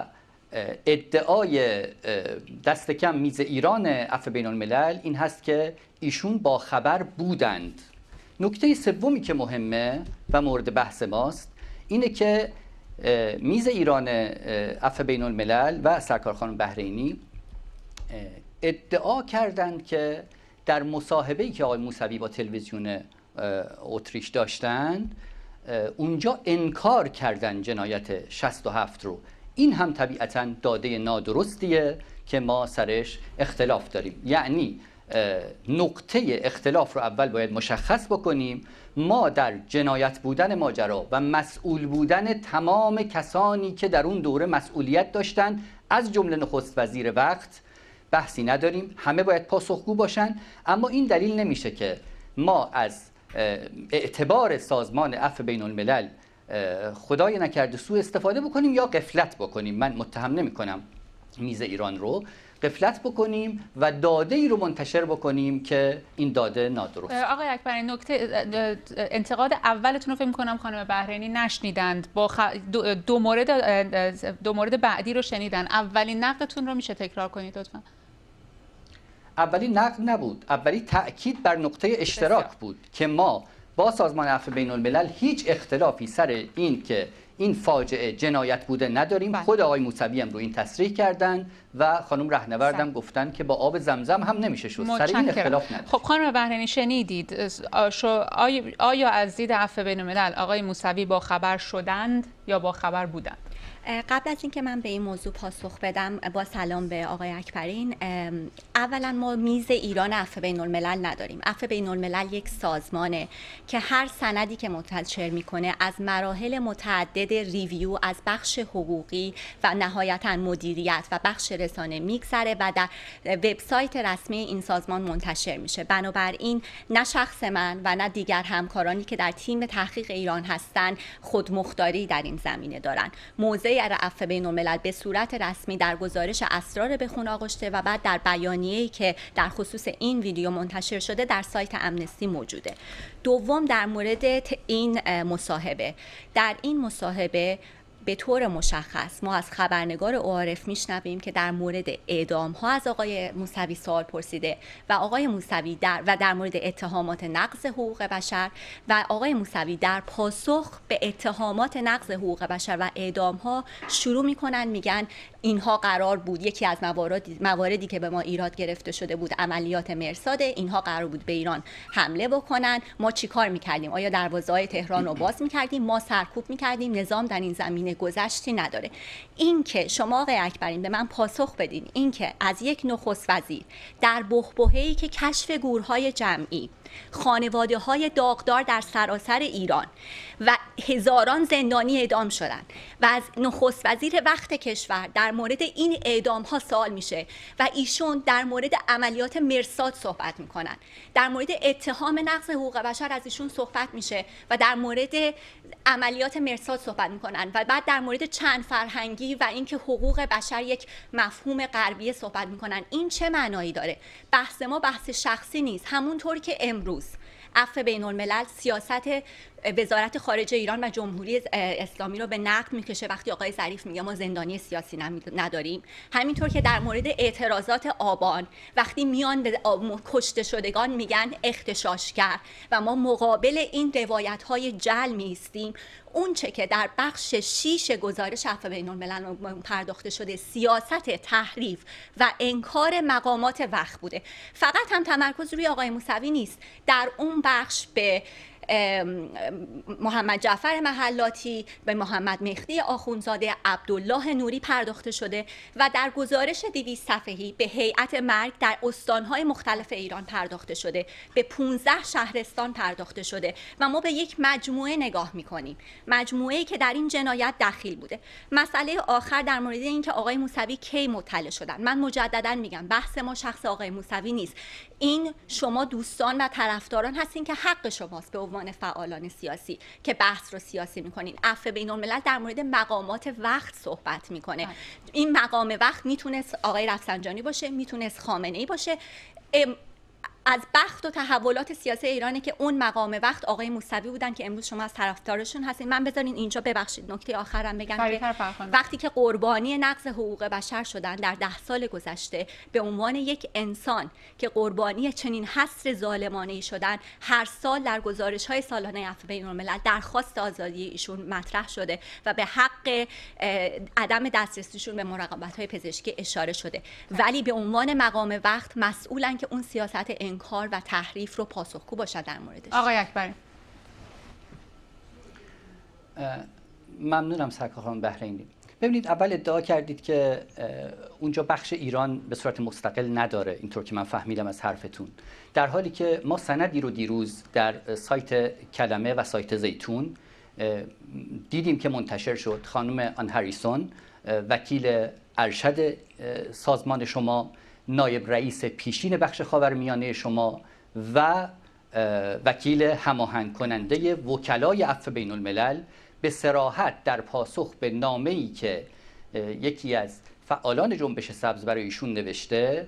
ادعای دست کم میز ایران عفو بین الملل این هست که ایشون با خبر بودند. نکته سومی که مهمه و مورد بحث ماست اینه که میز ایران عفو بین الملل و سرکار خانم بحرینی ادعا کردند که در مصاحبه‌ای که آقای موسوی با تلویزیون اتریش داشتند اونجا انکار کردن جنایت 67 رو. این هم طبیعتاً داده نادرستیه که ما سرش اختلاف داریم. یعنی نقطه اختلاف رو اول باید مشخص بکنیم. ما در جنایت بودن ماجرا و مسئول بودن تمام کسانی که در اون دوره مسئولیت داشتن از جمله نخست وزیر وقت بحثی نداریم، همه باید پاسخگو باشن. اما این دلیل نمیشه که ما از اعتبار سازمان عفو بین الملل خدای نکرده سوء استفاده بکنیم یا غفلت بکنیم. من متهم نمی کنم میز ایران رو، غفلت بکنیم و داده ای رو منتشر بکنیم که این داده نادرست. آقای اکبری، نکته انتقاد اولتون رو فکر می‌کنم خانم بحرینی نشنیدند. با دو مورد بعدی رو شنیدن. اولین نقدتون رو میشه تکرار کنید لطفا؟ اولی نقد نبود، اولی تأکید بر نقطه اشتراک بود که ما با سازمان عفو بین الملل هیچ اختلافی سر این که این فاجعه جنایت بوده نداریم. خود آقای موسوی هم رو این تصریح کردن و خانم رهنوردم گفتن که با آب زمزم هم نمیشه شد. سر این اختلاف نداریم. خب خانم بحرینی شنیدید، آیا از دید عفو بین الملل آقای موسوی با خبر شدند یا با خبر بودند؟ قبل از اینکه من به این موضوع پاسخ بدم، با سلام به آقای اکبرین، اولا ما میز ایران عفو بین الملل نداریم. عفو بین الملل یک سازمانه که هر سندی که منتشر میکنه از مراحل متعدد ریویو از بخش حقوقی و نهایتا مدیریت و بخش رسانه میگذره و در وبسایت رسمی این سازمان منتشر میشه. بنابراین نه شخص من و نه دیگر همکارانی که در تیم تحقیق ایران هستن خودمختاری در این زمینه دارن. موضع عفو بین الملل به صورت رسمی در گزارش اسرار به خون آغشته و بعد در بیانیه‌ای که در خصوص این ویدیو منتشر شده در سایت امنستی موجوده. دوم، در مورد این مصاحبه، در این مصاحبه به طور مشخص ما از خبرنگار ORF میشنویم که در مورد اعدام ها از آقای موسوی سوال پرسیده و آقای موسوی در مورد اتهامات نقض حقوق بشر و آقای موسوی در پاسخ به اتهامات نقض حقوق بشر و اعدام ها شروع میکنن میگن اینها قرار بود، یکی از مواردی که به ما ایراد گرفته شده بود عملیات مرصاد، اینها قرار بود به ایران حمله بکنن. ما چیکار میکردیم؟ آیا دروازه‌های تهران رو باز میکردیم؟ ما سرکوب میکردیم؟ نظام در این زمینه گذشتی نداره. این که شما آقای اکبرین به من پاسخ بدین، این که از یک نخست وزیر در بحبوحه‌ای که کشف گورهای جمعی، خانواده‌های داغدار در سراسر ایران و هزاران زندانی اعدام شدن و از نخست وزیر وقت کشور در مورد این اعدام‌ها سوال میشه و ایشون در مورد عملیات مرصاد صحبت میکنن، در مورد اتهام نقض حقوق بشر از ایشون صحبت میشه و در مورد عملیات مرصاد صحبت میکنن و بعد در مورد چند فرهنگی و اینکه حقوق بشر یک مفهوم غربی صحبت میکنن. این چه معنایی داره؟ بحث ما بحث شخصی نیست. همونطور که امروز عفو بین الملل سیاست وزارت خارجه ایران و جمهوری اسلامی رو به نقد میکشه وقتی آقای ظریف میگه ما زندانی سیاسی نداریم، همینطور که در مورد اعتراضات آبان وقتی میان به کشته شدگان میگن اغتشاشگر و ما مقابل این روایت‌های جعل میستیم، اون چه که در بخش 6 گزارش عفو بین الملل پرداخته شده سیاست تحریف و انکار مقامات وقت بوده. فقط هم تمرکز روی آقای موسوی نیست، در اون بخش به محمد جعفر محلاتی، به محمد مهدی آخوندزاده، عبدالله نوری پرداخته شده و در گزارش 200 صفحه‌ای به هیئت مرگ در استان‌های مختلف ایران پرداخته شده، به 15 شهرستان پرداخته شده و ما به یک مجموعه نگاه می‌کنیم، مجموعه‌ای که در این جنایت دخیل بوده. مسئله آخر در مورد اینکه آقای موسوی کی مطلع شدن، من مجددا میگم بحث ما شخص آقای موسوی نیست. این شما دوستان و طرفداران هستین که حق شماست به عنوان فعالان سیاسی که بحث رو سیاسی میکنین. عفو بین‌الملل در مورد مقامات وقت صحبت میکنه. این مقام وقت میتونست آقای رفسنجانی باشه، میتونست خامنه‌ای باشه. از بخت و تحولات سیاسی ایرانه که اون مقام وقت آقای موسوی بودن که امروز شما از طرفدارشون هستین. من بذارین اینجا ببخشید نکته آخرم بگم که وقتی که قربانی نقض حقوق بشر شدن در 10 سال گذشته به عنوان یک انسان که قربانی چنین حصر ظالمانه‌ای شدن، هر سال در گزارش‌های سالانه عفو بین‌الملل درخواست آزادی ایشون مطرح شده و به حق عدم دسترسیشون به مراقبت‌های پزشکی اشاره شده، ولی به عنوان مقام وقت مسئولن که اون سیاست انکار و تحریف رو پاسخگو باشد در موردش. آقای اکبری. ممنونم سرکار خانم بحرینی. ببینید، اول ادعا کردید که اونجا بخش ایران به صورت مستقل نداره، اینطور که من فهمیدم از حرفتون، در حالی که ما سندی رو دیروز در سایت کلمه و سایت زیتون دیدیم که منتشر شد. خانم آن هریسون، وکیل ارشد سازمان شما، نایب رئیس پیشین بخش خاورمیانه شما و وکیل هماهنگ کننده وکلای عفو بین الملل به صراحت در پاسخ به نامه‌ای که یکی از فعالان جنبش سبز برای ایشون نوشته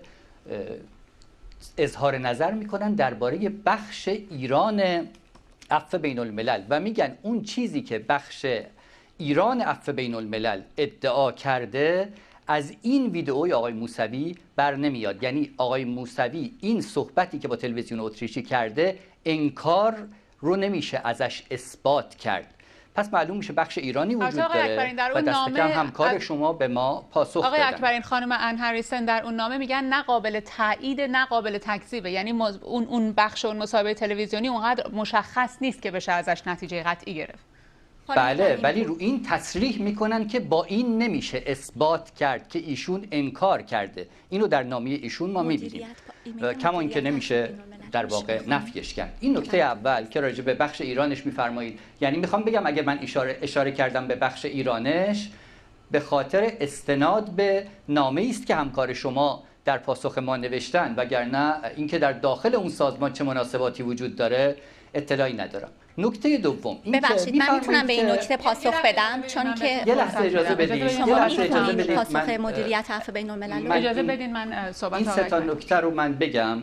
اظهار نظر میکنن درباره بخش ایران عفو بین الملل و میگن اون چیزی که بخش ایران عفو بین الملل ادعا کرده از این ویدئوی آقای موسوی بر نمیاد. یعنی آقای موسوی این صحبتی که با تلویزیون اتریشی کرده انکار رو نمیشه ازش اثبات کرد. پس معلوم میشه بخش ایرانی وجود داره و دست کم همکار شما به ما پاسخ دادن. آقای اکبرین، خانم ان هریسن در اون نامه میگن نه قابل تایید نه قابل تکذیبه، یعنی اون بخش اون مصاحبه تلویزیونی اونقدر مشخص نیست که بشه ازش نتیجه قطعی گرفت. بله، ولی رو این تصریح میکنن که با این نمیشه اثبات کرد که ایشون انکار کرده. اینو در نامه ایشون ما میبینیم، کما اینکه نمیشه در واقع نفیش کرد. این نکته اول که راجع به بخش ایرانش میفرمایید. یعنی میخوام بگم اگه من اشاره کردم به بخش ایرانش به خاطر استناد به نامه‌ای است که همکار شما در پاسخ ما نوشتن، وگرنه اینکه در داخل اون سازمان چه مناسباتی وجود داره اطلاعی ندارم. نکته دوم، ببخشید من میتونم به این نکته پاسخ بدم چون که یه لحظه اجازه بدید. شما میتونید پاسخ مدیریت عفو بین الملل اجازه بدین من صحبت این سه تا نکته رو من بگم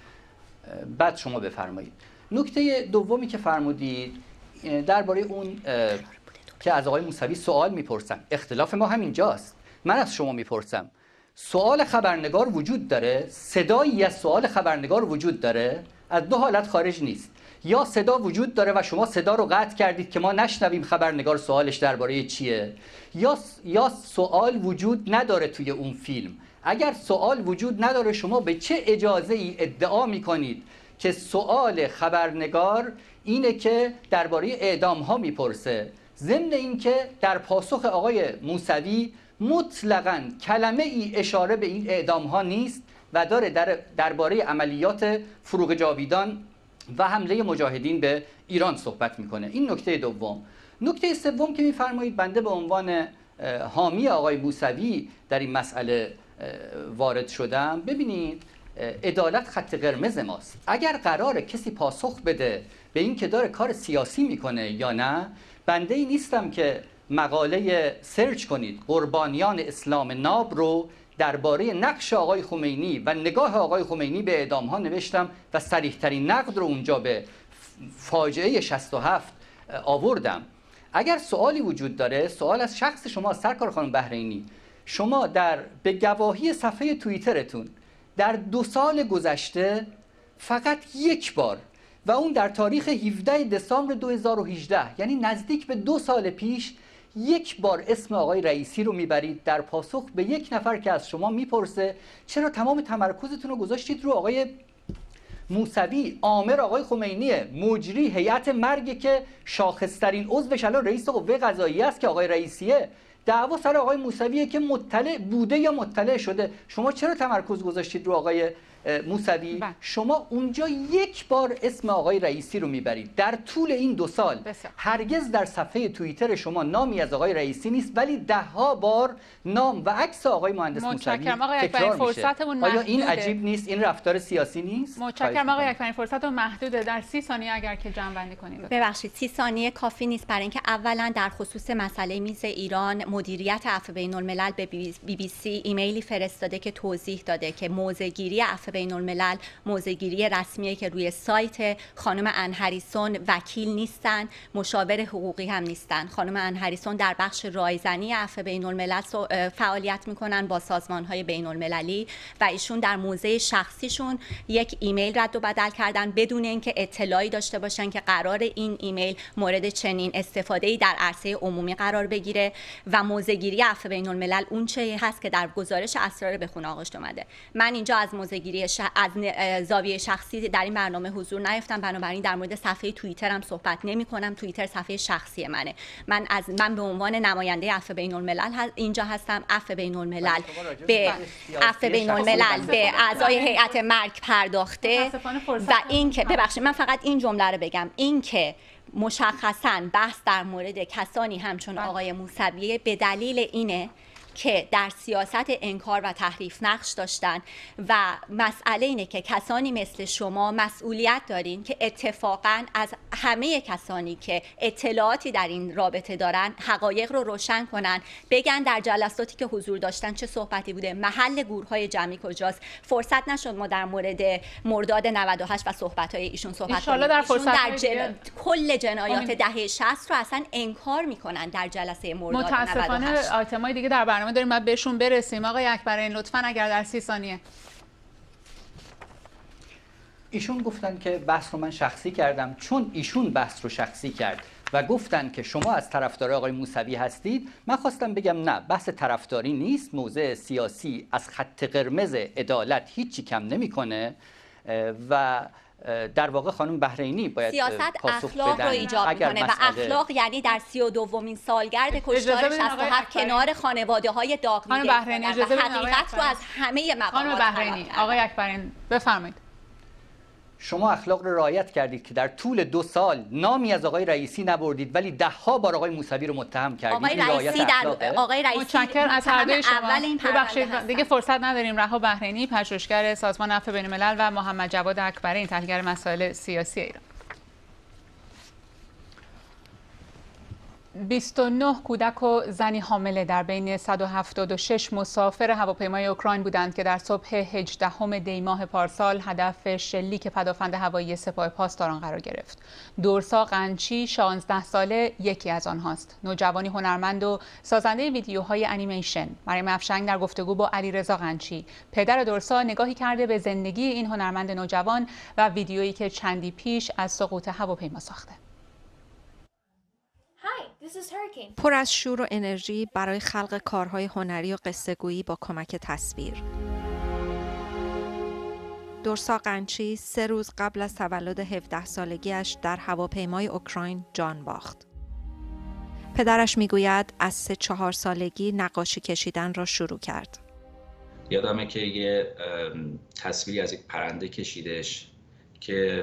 بعد شما بفرمایید. نکته دومی که فرمودید درباره اون که از آقای موسوی سوال میپرسن، اختلاف ما همینجاست. من از شما میپرسم سوال خبرنگار وجود داره؟ صدایی از سوال خبرنگار وجود داره؟ از دو حالت خارج نیست. یا صدا وجود داره و شما صدا رو قطع کردید که ما نشنویم خبرنگار سوالش درباره چیه، یا سوال وجود نداره توی اون فیلم. اگر سوال وجود نداره شما به چه اجازه ای ادعا میکنید که سوال خبرنگار اینه که درباره اعدام ها میپرسه، ضمن اینکه در پاسخ آقای موسوی مطلقاً کلمه ای اشاره به این اعدام ها نیست و داره درباره عملیات فروغ جاویدان و حمله مجاهدین به ایران صحبت میکنه. این نکته دوم. نکته سوم که میفرمایید بنده به عنوان حامی آقای موسوی در این مسئله وارد شدم. ببینید، عدالت خط قرمز ماست. اگر قراره کسی پاسخ بده به این که داره کار سیاسی میکنه یا نه، بنده ای نیستم که مقاله سرچ کنید قربانیان اسلام ناب رو درباره نقش آقای خمینی و نگاه آقای خمینی به اعدام ها نوشتم و صریح‌ترین نقد رو اونجا به فاجعه 67 آوردم. اگر سوالی وجود داره، سوال از شخص شما سرکار خانم بحرینی، شما به گواهی صفحه توییترتون در 2 سال گذشته فقط یک بار و اون در تاریخ 17 دسامبر 2018 یعنی نزدیک به 2 سال پیش یک بار اسم آقای رئیسی رو میبرید در پاسخ به یک نفر که از شما میپرسه چرا تمام تمرکزتون رو گذاشتید رو آقای موسوی آمر آقای خمینیه، مجری هیئت مرگی که شاخص‌ترین عضوش الان رئیس قوه قضاییه است که آقای رئیسیه. دعوا سر آقای موسویه که مطلع بوده یا مطلع شده. شما چرا تمرکز گذاشتید رو آقای موسوی؟ شما اونجا یک بار اسم آقای رئیسی رو میبرید. در طول این 2 سال هرگز در صفحه توییتر شما نامی از آقای رئیسی نیست، ولی 10 بار نام و عکس آقای مهندس موسوی تکرار میشه. آیا این عجیب نیست؟ این رفتار سیاسی نیست؟ متشکرم آقای اکبری. فرصتمون محدوده، در 30 ثانیه اگر که جمع‌بندی کنید. ببخشید 30 ثانیه کافی نیست، برای اینکه اولا در خصوص مسئله میز ایران مدیریت عفو بین‌الملل به BBC ایمیلی فرستاده که توضیح داده که موضع‌گیری عفو بین‌الملل موضع‌گیری رسمیه که روی سایت خانم ان هریسون وکیل نیستن، مشاور حقوقی هم نیستن. خانم ان هریسون در بخش رایزنی عفو بین‌الملل فعالیت میکنن با سازمان‌های بین‌المللی و ایشون در موضع شخصیشون یک ایمیل رد و بدل کردن بدون اینکه اطلاعی داشته باشن که قرار این ایمیل مورد چنین استفاده‌ای در عرصه عمومی قرار بگیره و موضع‌گیری عفو بین‌الملل اون چه هست که در گزارش اسرار به خون آغشته اومده. من اینجا از موضع‌گیری از زاویه شخصی در این برنامه حضور نیافتم، بنابراین در مورد صفحه توییترم صحبت نمی‌کنم. توییتر صفحه شخصی منه. من به عنوان نماینده عفو بین‌الملل اینجا هستم. عفو بین‌الملل به اعضای هیئت مرگ پرداخته و اینکه ببخشید من فقط این جمله رو بگم، اینکه مشخصاً بحث در مورد کسانی همچون آقای موسوی به دلیل اینه که در سیاست انکار و تحریف نقش داشتن و مسئله اینه که کسانی مثل شما مسئولیت دارین که اتفاقاً از همه کسانی که اطلاعاتی در این رابطه دارن حقایق رو روشن کنن، بگن در جلساتی که حضور داشتن چه صحبتی بوده، محل گورهای جمعی کجاست. فرصت نشد ما در مورد مرداد 98 و صحبت‌های ایشون صحبت کنیم. در فرصت کل جنایات دهه 60 رو اصلا انکار میکنن در جلسه مرداد 98. متاسفانه آیتم‌های دیگه در برنامه داریم بعد بهشون برسیم. آقای اکبرین لطفاً اگر در 30 ثانیه. ایشون گفتن که بحث رو من شخصی کردم. چون ایشون بحث رو شخصی کرد و گفتن که شما از طرفدار آقای موسوی هستید، من خواستم بگم نه، بحث طرفداری نیست. موضع سیاسی از خط قرمز عدالت هیچی کم نمیکنه و در واقع خانم بحرینی باید سیاست پاسخ اخلاق بدن. رو ایجاب میکنه و اخلاق یعنی در 32مین سالگرد کشتار 67 کنار خانواده‌های داغ دیده و حقیقت رو از همه مقامات. خانم بحرینی، آقای اکبرین بفرمایید. شما اخلاق رو رعایت کردید که در طول 2 سال نامی از آقای رئیسی نبردید ولی 10 بار آقای موسوی رو متهم کردید. آقای رئیسی متشکرم از هر دوی شما. ببخشید دیگه فرصت نداریم. رها بحرینی، پژوهشگر سازمان عفو بین‌الملل و محمد جواد اکبرین، تحلیلگر مسائل سیاسی ایران. 29 کودک و زنی حامله در بین 176 مسافر هواپیمای اوکراین بودند که در صبح 18 دی ماه پارسال هدف شلیک پدافند هوایی سپاه پاسداران قرار گرفت. دورسا قنچی 16 ساله یکی از آنهاست. نوجوانی هنرمند و سازنده ویدیوهای انیمیشن. مریم افشنگ در گفتگو با علیرضا قنچی، پدر دورسا، نگاهی کرده به زندگی این هنرمند نوجوان و ویدیویی که چندی پیش از سقوط هواپیما ساخته. پر از شور و انرژی برای خلق کارهای هنری و قصه‌گویی با کمک تصویر. دورسا قنچی 3 روز قبل از تولد 17 سالگیش در هواپیمای اوکراین جان باخت. پدرش میگوید از 3-4 سالگی نقاشی کشیدن را شروع کرد. یادمه که یه تصویری از یک پرنده کشیدش که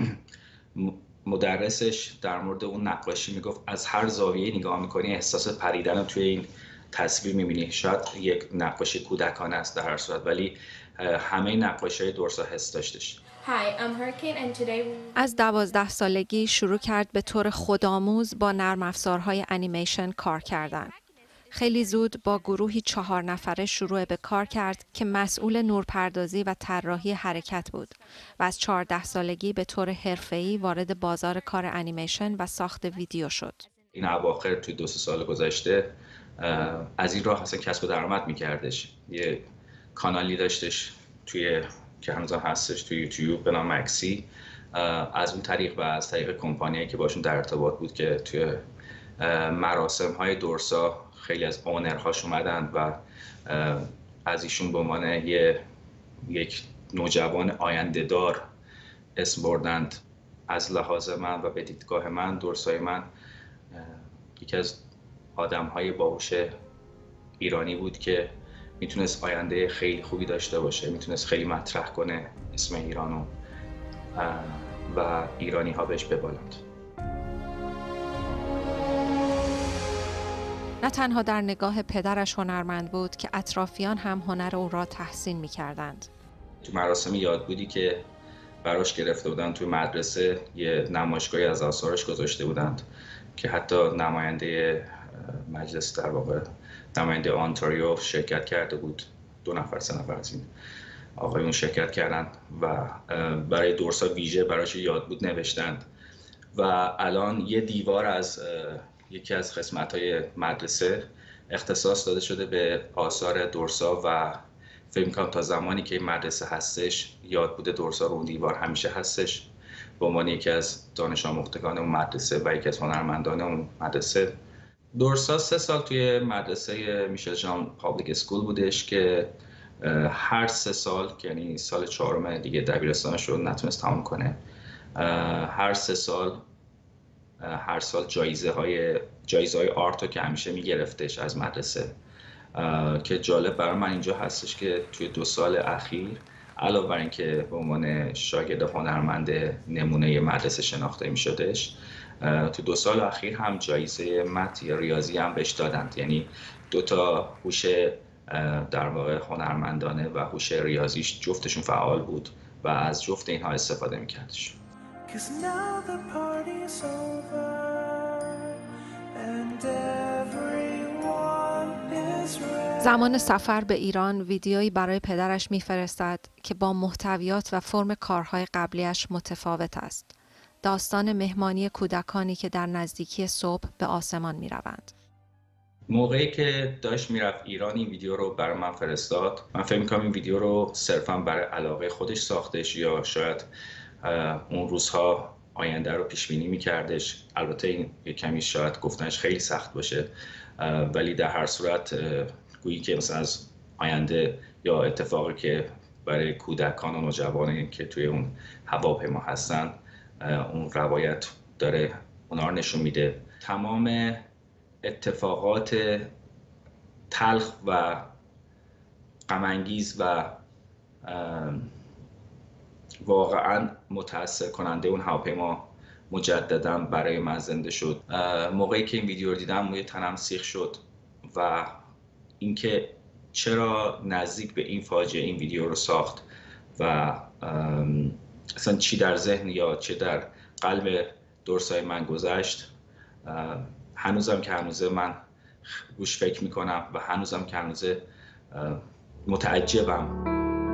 مدرسش در مورد اون نقاشی میگفت از هر زاویه نگاه میکنی احساس پریدن رو توی این تصویر میبینی. شاید یک نقاشی کودکانه است در هر صورت، ولی همه نقاشی‌های دورسا حس داشتش. از 12 سالگی شروع کرد به طور خودآموز با نرم افزارهای انیمیشن کار کردن. خیلی زود با گروهی 4 نفره شروع به کار کرد که مسئول نورپردازی و طراحی حرکت بود و از 14 سالگی به طور حرفه‌ای وارد بازار کار انیمیشن و ساخت ویدیو شد. این اواخر توی 2 سال گذشته از این راه اصلا کسب درآمد می‌کردش. یه کانالی داشتش که هنوز هستش توی یوتیوب به نام مکسی. از اون طریق و از طریق کمپانیایی که باشون در ارتباط بود که توی مراسم‌های دورسا خیلی از اونرهاش اومدن و از ایشون به عنوان یک نوجوان آینده دار اسم بردند. از لحاظ من و به دیدگاه من دورسای من یکی از آدم‌های باهوش ایرانی بود که میتونست آینده خیلی خوبی داشته باشه، میتونست خیلی مطرح کنه اسم ایرانو و ایرانی ها بهش ببالند. نه تنها در نگاه پدرش هنرمند بود که اطرافیان هم هنر او را تحسین می‌کردند. تو مراسم یادبودی که براش گرفته بودن توی مدرسه یه نمایشگاهی از آثارش گذاشته بودند که حتی نماینده مجلس در واقع نماینده آنتاریو شرکت کرده بود. 2 نفر 3 نفر از این آقایون شرکت کردند و برای دورسا ویژه براش یادبود نوشتند و الان یه دیوار از یکی از قسمت‌های مدرسه اختصاص داده شده به آثار دورسا و فکر می‌کنم تا زمانی که این مدرسه هستش یادبود دورسا رو اون دیوار همیشه هستش به عنوان یکی از دانش آموختگان اون مدرسه و یکی از هنرمندان اون مدرسه. دورسا 3 سال توی مدرسه میشل ژان پابلیک اسکول بودش که هر 3 سال یعنی سال 4 دیگه دبیرستانش رو نتونست تمام کنه. هر 3 سال هر سال جایزه های آرت رو که همیشه میگرفتش از مدرسه که جالب برای من اینجا هستش که توی 2 سال اخیر علاوه بر اینکه به عنوان شاگرد هنرمند نمونه مدرسه شناخته میشدش تو 2 سال اخیر هم جایزه مت یا ریاضی هم بهش دادند. یعنی 2 تا هوش در واقع هنرمندانه و هوش ریاضیش جفتشون فعال بود و از جفت اینها استفاده میکردش. زمان سفر به ایران ویدیویی برای پدرش میفرستد که با محتویات و فرم کارهای قبلیش متفاوت است. داستان مهمانی کودکانی که در نزدیکی صبح به آسمان میروند. موقعی که داشت میرفت ایران این ویدیو رو برای من فرستاد. من فکر می‌کنم این ویدیو رو صرفاً برای علاقه خودش ساختش یا شاید اون روزها آینده رو پیش بینی می‌کردش. البته این یک کمی شاید گفتنش خیلی سخت باشه ولی در هر صورت گویی که مثلا از آینده یا اتفاقی که برای کودکان و نوجوانانی که توی اون هواپیما هستن اون روایت داره اونا رو نشون میده. تمام اتفاقات تلخ و غم‌انگیز و واقعا متأثر کننده اون هواپیما مجددا برای من زنده شد. موقعی که این ویدیو رو دیدم یه تنم سیخ شد و اینکه چرا نزدیک به این فاجعه این ویدیو رو ساخت و اصلا چی در ذهن یا چه در قلب دورسای من گذشت هنوزم که هنوزه من روش فکر میکنم و هنوزم که هنوزه متعجبم.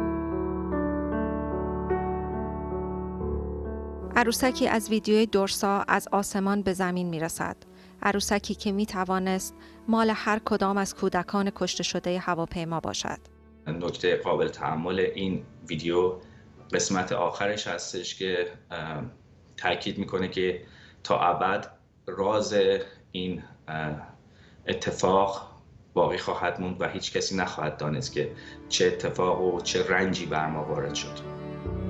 عروسکی از ویدیوی دورسا از آسمان به زمین میرسد. عروسکی که میتوانست مال هر کدام از کودکان کشته شده هواپیما باشد. نکته قابل تأمل این ویدیو قسمت آخرش هستش که تاکید میکنه که تا ابد راز این اتفاق باقی خواهد موند و هیچ کسی نخواهد دانست که چه اتفاق و چه رنجی بر ما وارد شد.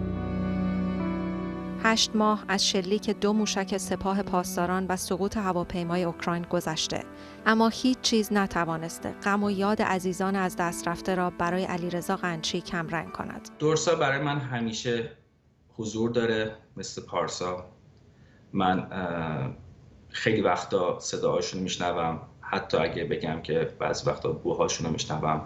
8 ماه از شلیک 2 موشک سپاه پاسداران و سقوط هواپیمای اوکراین گذشته، اما هیچ چیز نتوانسته غم و یاد عزیزان از دست رفته را برای علیرضا قنچی کمرنگ کند. دورسا برای من همیشه حضور داره مثل پارسا. من خیلی وقتا صداهاشون میشنوم، حتی اگه بگم که بعضی وقتا بوهاشون رو میشنوم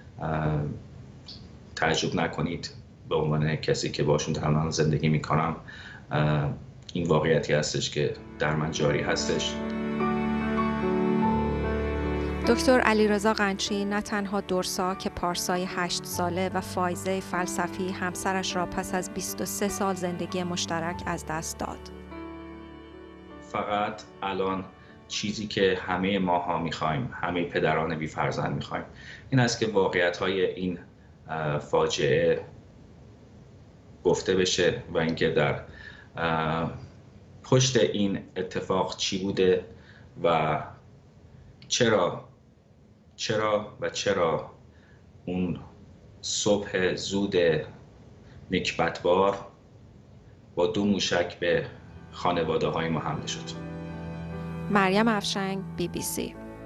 تعجب نکنید. به عنوان کسی که باشون در من زندگی میکنم این واقعیتی هستش که در من جاری هستش. دکتر علیرضا قنچی نه تنها دورسا که پارسای 8 ساله و فایزه فلسفی همسرش را پس از 23 سال زندگی مشترک از دست داد. فقط الان چیزی که همه ماها میخوایم، همه پدران بی فرزند میخوایم، این است که واقعیت‌های این فاجعه گفته بشه و اینکه در پشت این اتفاق چی بوده و چرا اون صبح زود نکبتبار با 2 موشک به خانواده های ما حمله شد. مریم افشنگ، BBC.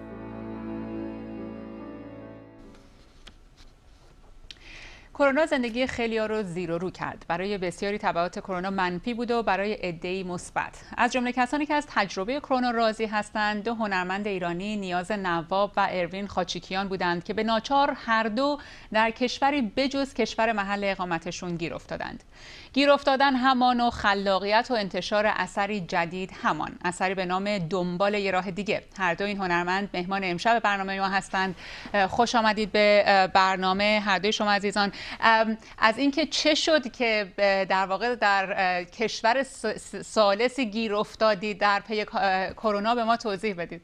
کرونا زندگی خیلی‌ها رو زیر و رو کرد. برای بسیاری تبعات کرونا منفی بود و برای عده‌ای مثبت. از جمله کسانی که از تجربه کرونا راضی هستند 2 هنرمند ایرانی، نیاز نواب و اروین خاچیکیان بودند که به ناچار هر دو در کشوری بجز کشور محل اقامتشون گیر افتادند. گیر افتادن همان و خلاقیت و انتشار اثری جدید همان. اثری به نام دنبال یه راه دیگه. هر دو این هنرمند مهمان امشب برنامه ما هستند. خوش آمدید به برنامه هر دوی شما عزیزان. از اینکه چه شد که در واقع در کشور ثالثی گیر افتادید در پی کرونا به ما توضیح بدید.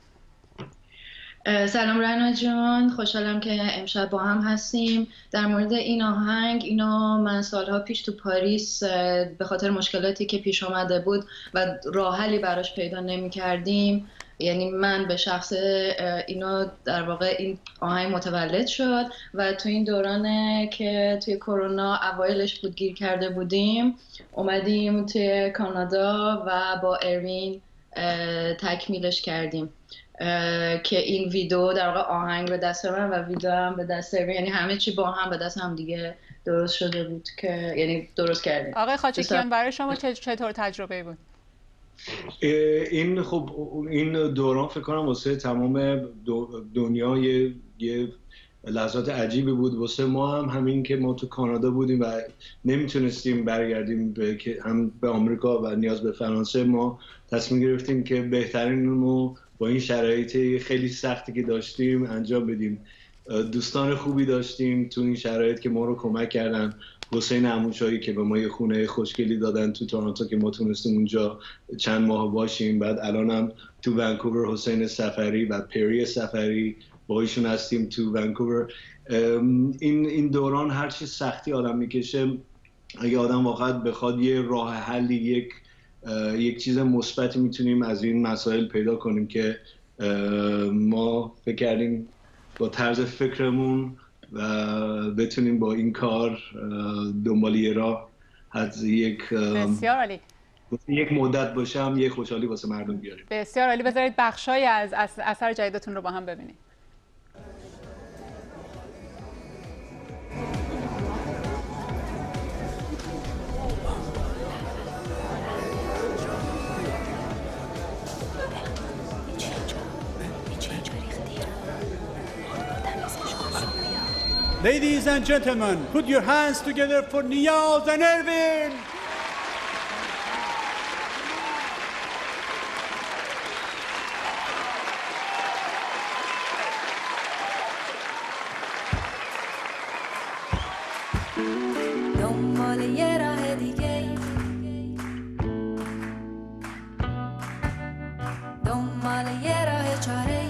سلام رنا جان، خوشحالم که امشب با هم هستیم. در مورد این آهنگ، اینو من سالها پیش تو پاریس به خاطر مشکلاتی که پیش آمده بود و راه حلی براش پیدا نمی کردیم، یعنی من به شخص اینو در واقع این آهنگ متولد شد و تو این دورانه که توی کرونا اوایلش بود گیر کرده بودیم، اومدیم توی کانادا و با اروین تکمیلش کردیم که این ویدیو در واقع آهنگ به دست من و ویدیو هم به دست اروین، یعنی همه چی با هم به دست هم دیگه درست شده بود که یعنی درست کردیم. آقای خاچیکیان برای شما چطور تجربه بود؟ این خب این دوران فکر کنم واسه تمام دنیا یه لحظات عجیبی بود. واسه ما هم همین که ما تو کانادا بودیم و نمیتونستیم برگردیم هم به آمریکا و نیاز به فرانسه، ما تصمیم گرفتیم که بهترینمو با این شرایط خیلی سختی که داشتیم انجام بدیم. دوستان خوبی داشتیم تو این شرایط که ما رو کمک کردن. حسین عموشایی که به ما یه خونه خوشگلی دادن تو تورنتو که ما تونستیم اونجا چند ماه باشیم. بعد الانم تو ونکوور حسین سفری و پری سفری با ایشون هستیم تو ونکوور. این دوران هر چی سختی آدم میکشه، اگه آدم واقعا بخواد یه راه حلی، یک چیز مثبتی میتونیم از این مسائل پیدا کنیم که ما فکر کردیم با طرز فکرمون و بتونیم با این کار دنبال یه راه از بسیار عالی یک مدت باشم یه خوشحالی واسه مردم بیاریم. بسیار عالی. بذارید بخشای از اثر جدیدتون رو با هم ببینیم. Ladies and gentlemen, put your hands together for Niyaz and Ervin. دنبال یه راه دیگه، دنبال یه راه چاره،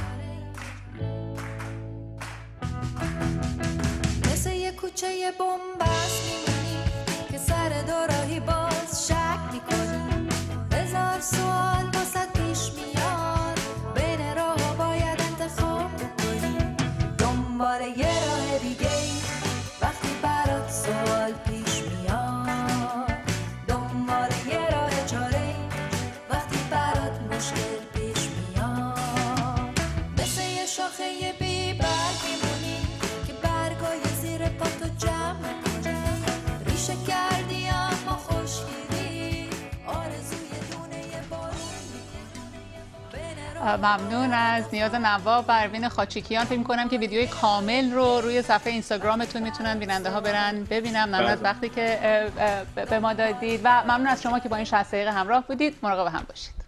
کوچه بنبست میمونی که سر دوراهی باز شک میکنی. هزار سوال واسه پیش میاد، بین راه باید انتخاب بکنی. دنبال یه راه دیگه وقتی برات سوال پیش میاد، دنبال یه راه چاره وقتی برات مشکل پیش میاد. مثل یه شاخه بی برگ میمونی که برگای زیر پاتو جمع میکنی. ریشه کردی اما خوشگیری، آرزوی دونه بارون. ممنون از نیاز نواب و اروین خاچیکیان. فکر می‌کنم که ویدیوی کامل رو روی صفحه اینستاگرامتون میتونن بیننده ها برن ببینم. ممنون از وقتی که به ما دادید و ممنون از شما که با این 60 دقیقه همراه بودید. مراقب هم باشید.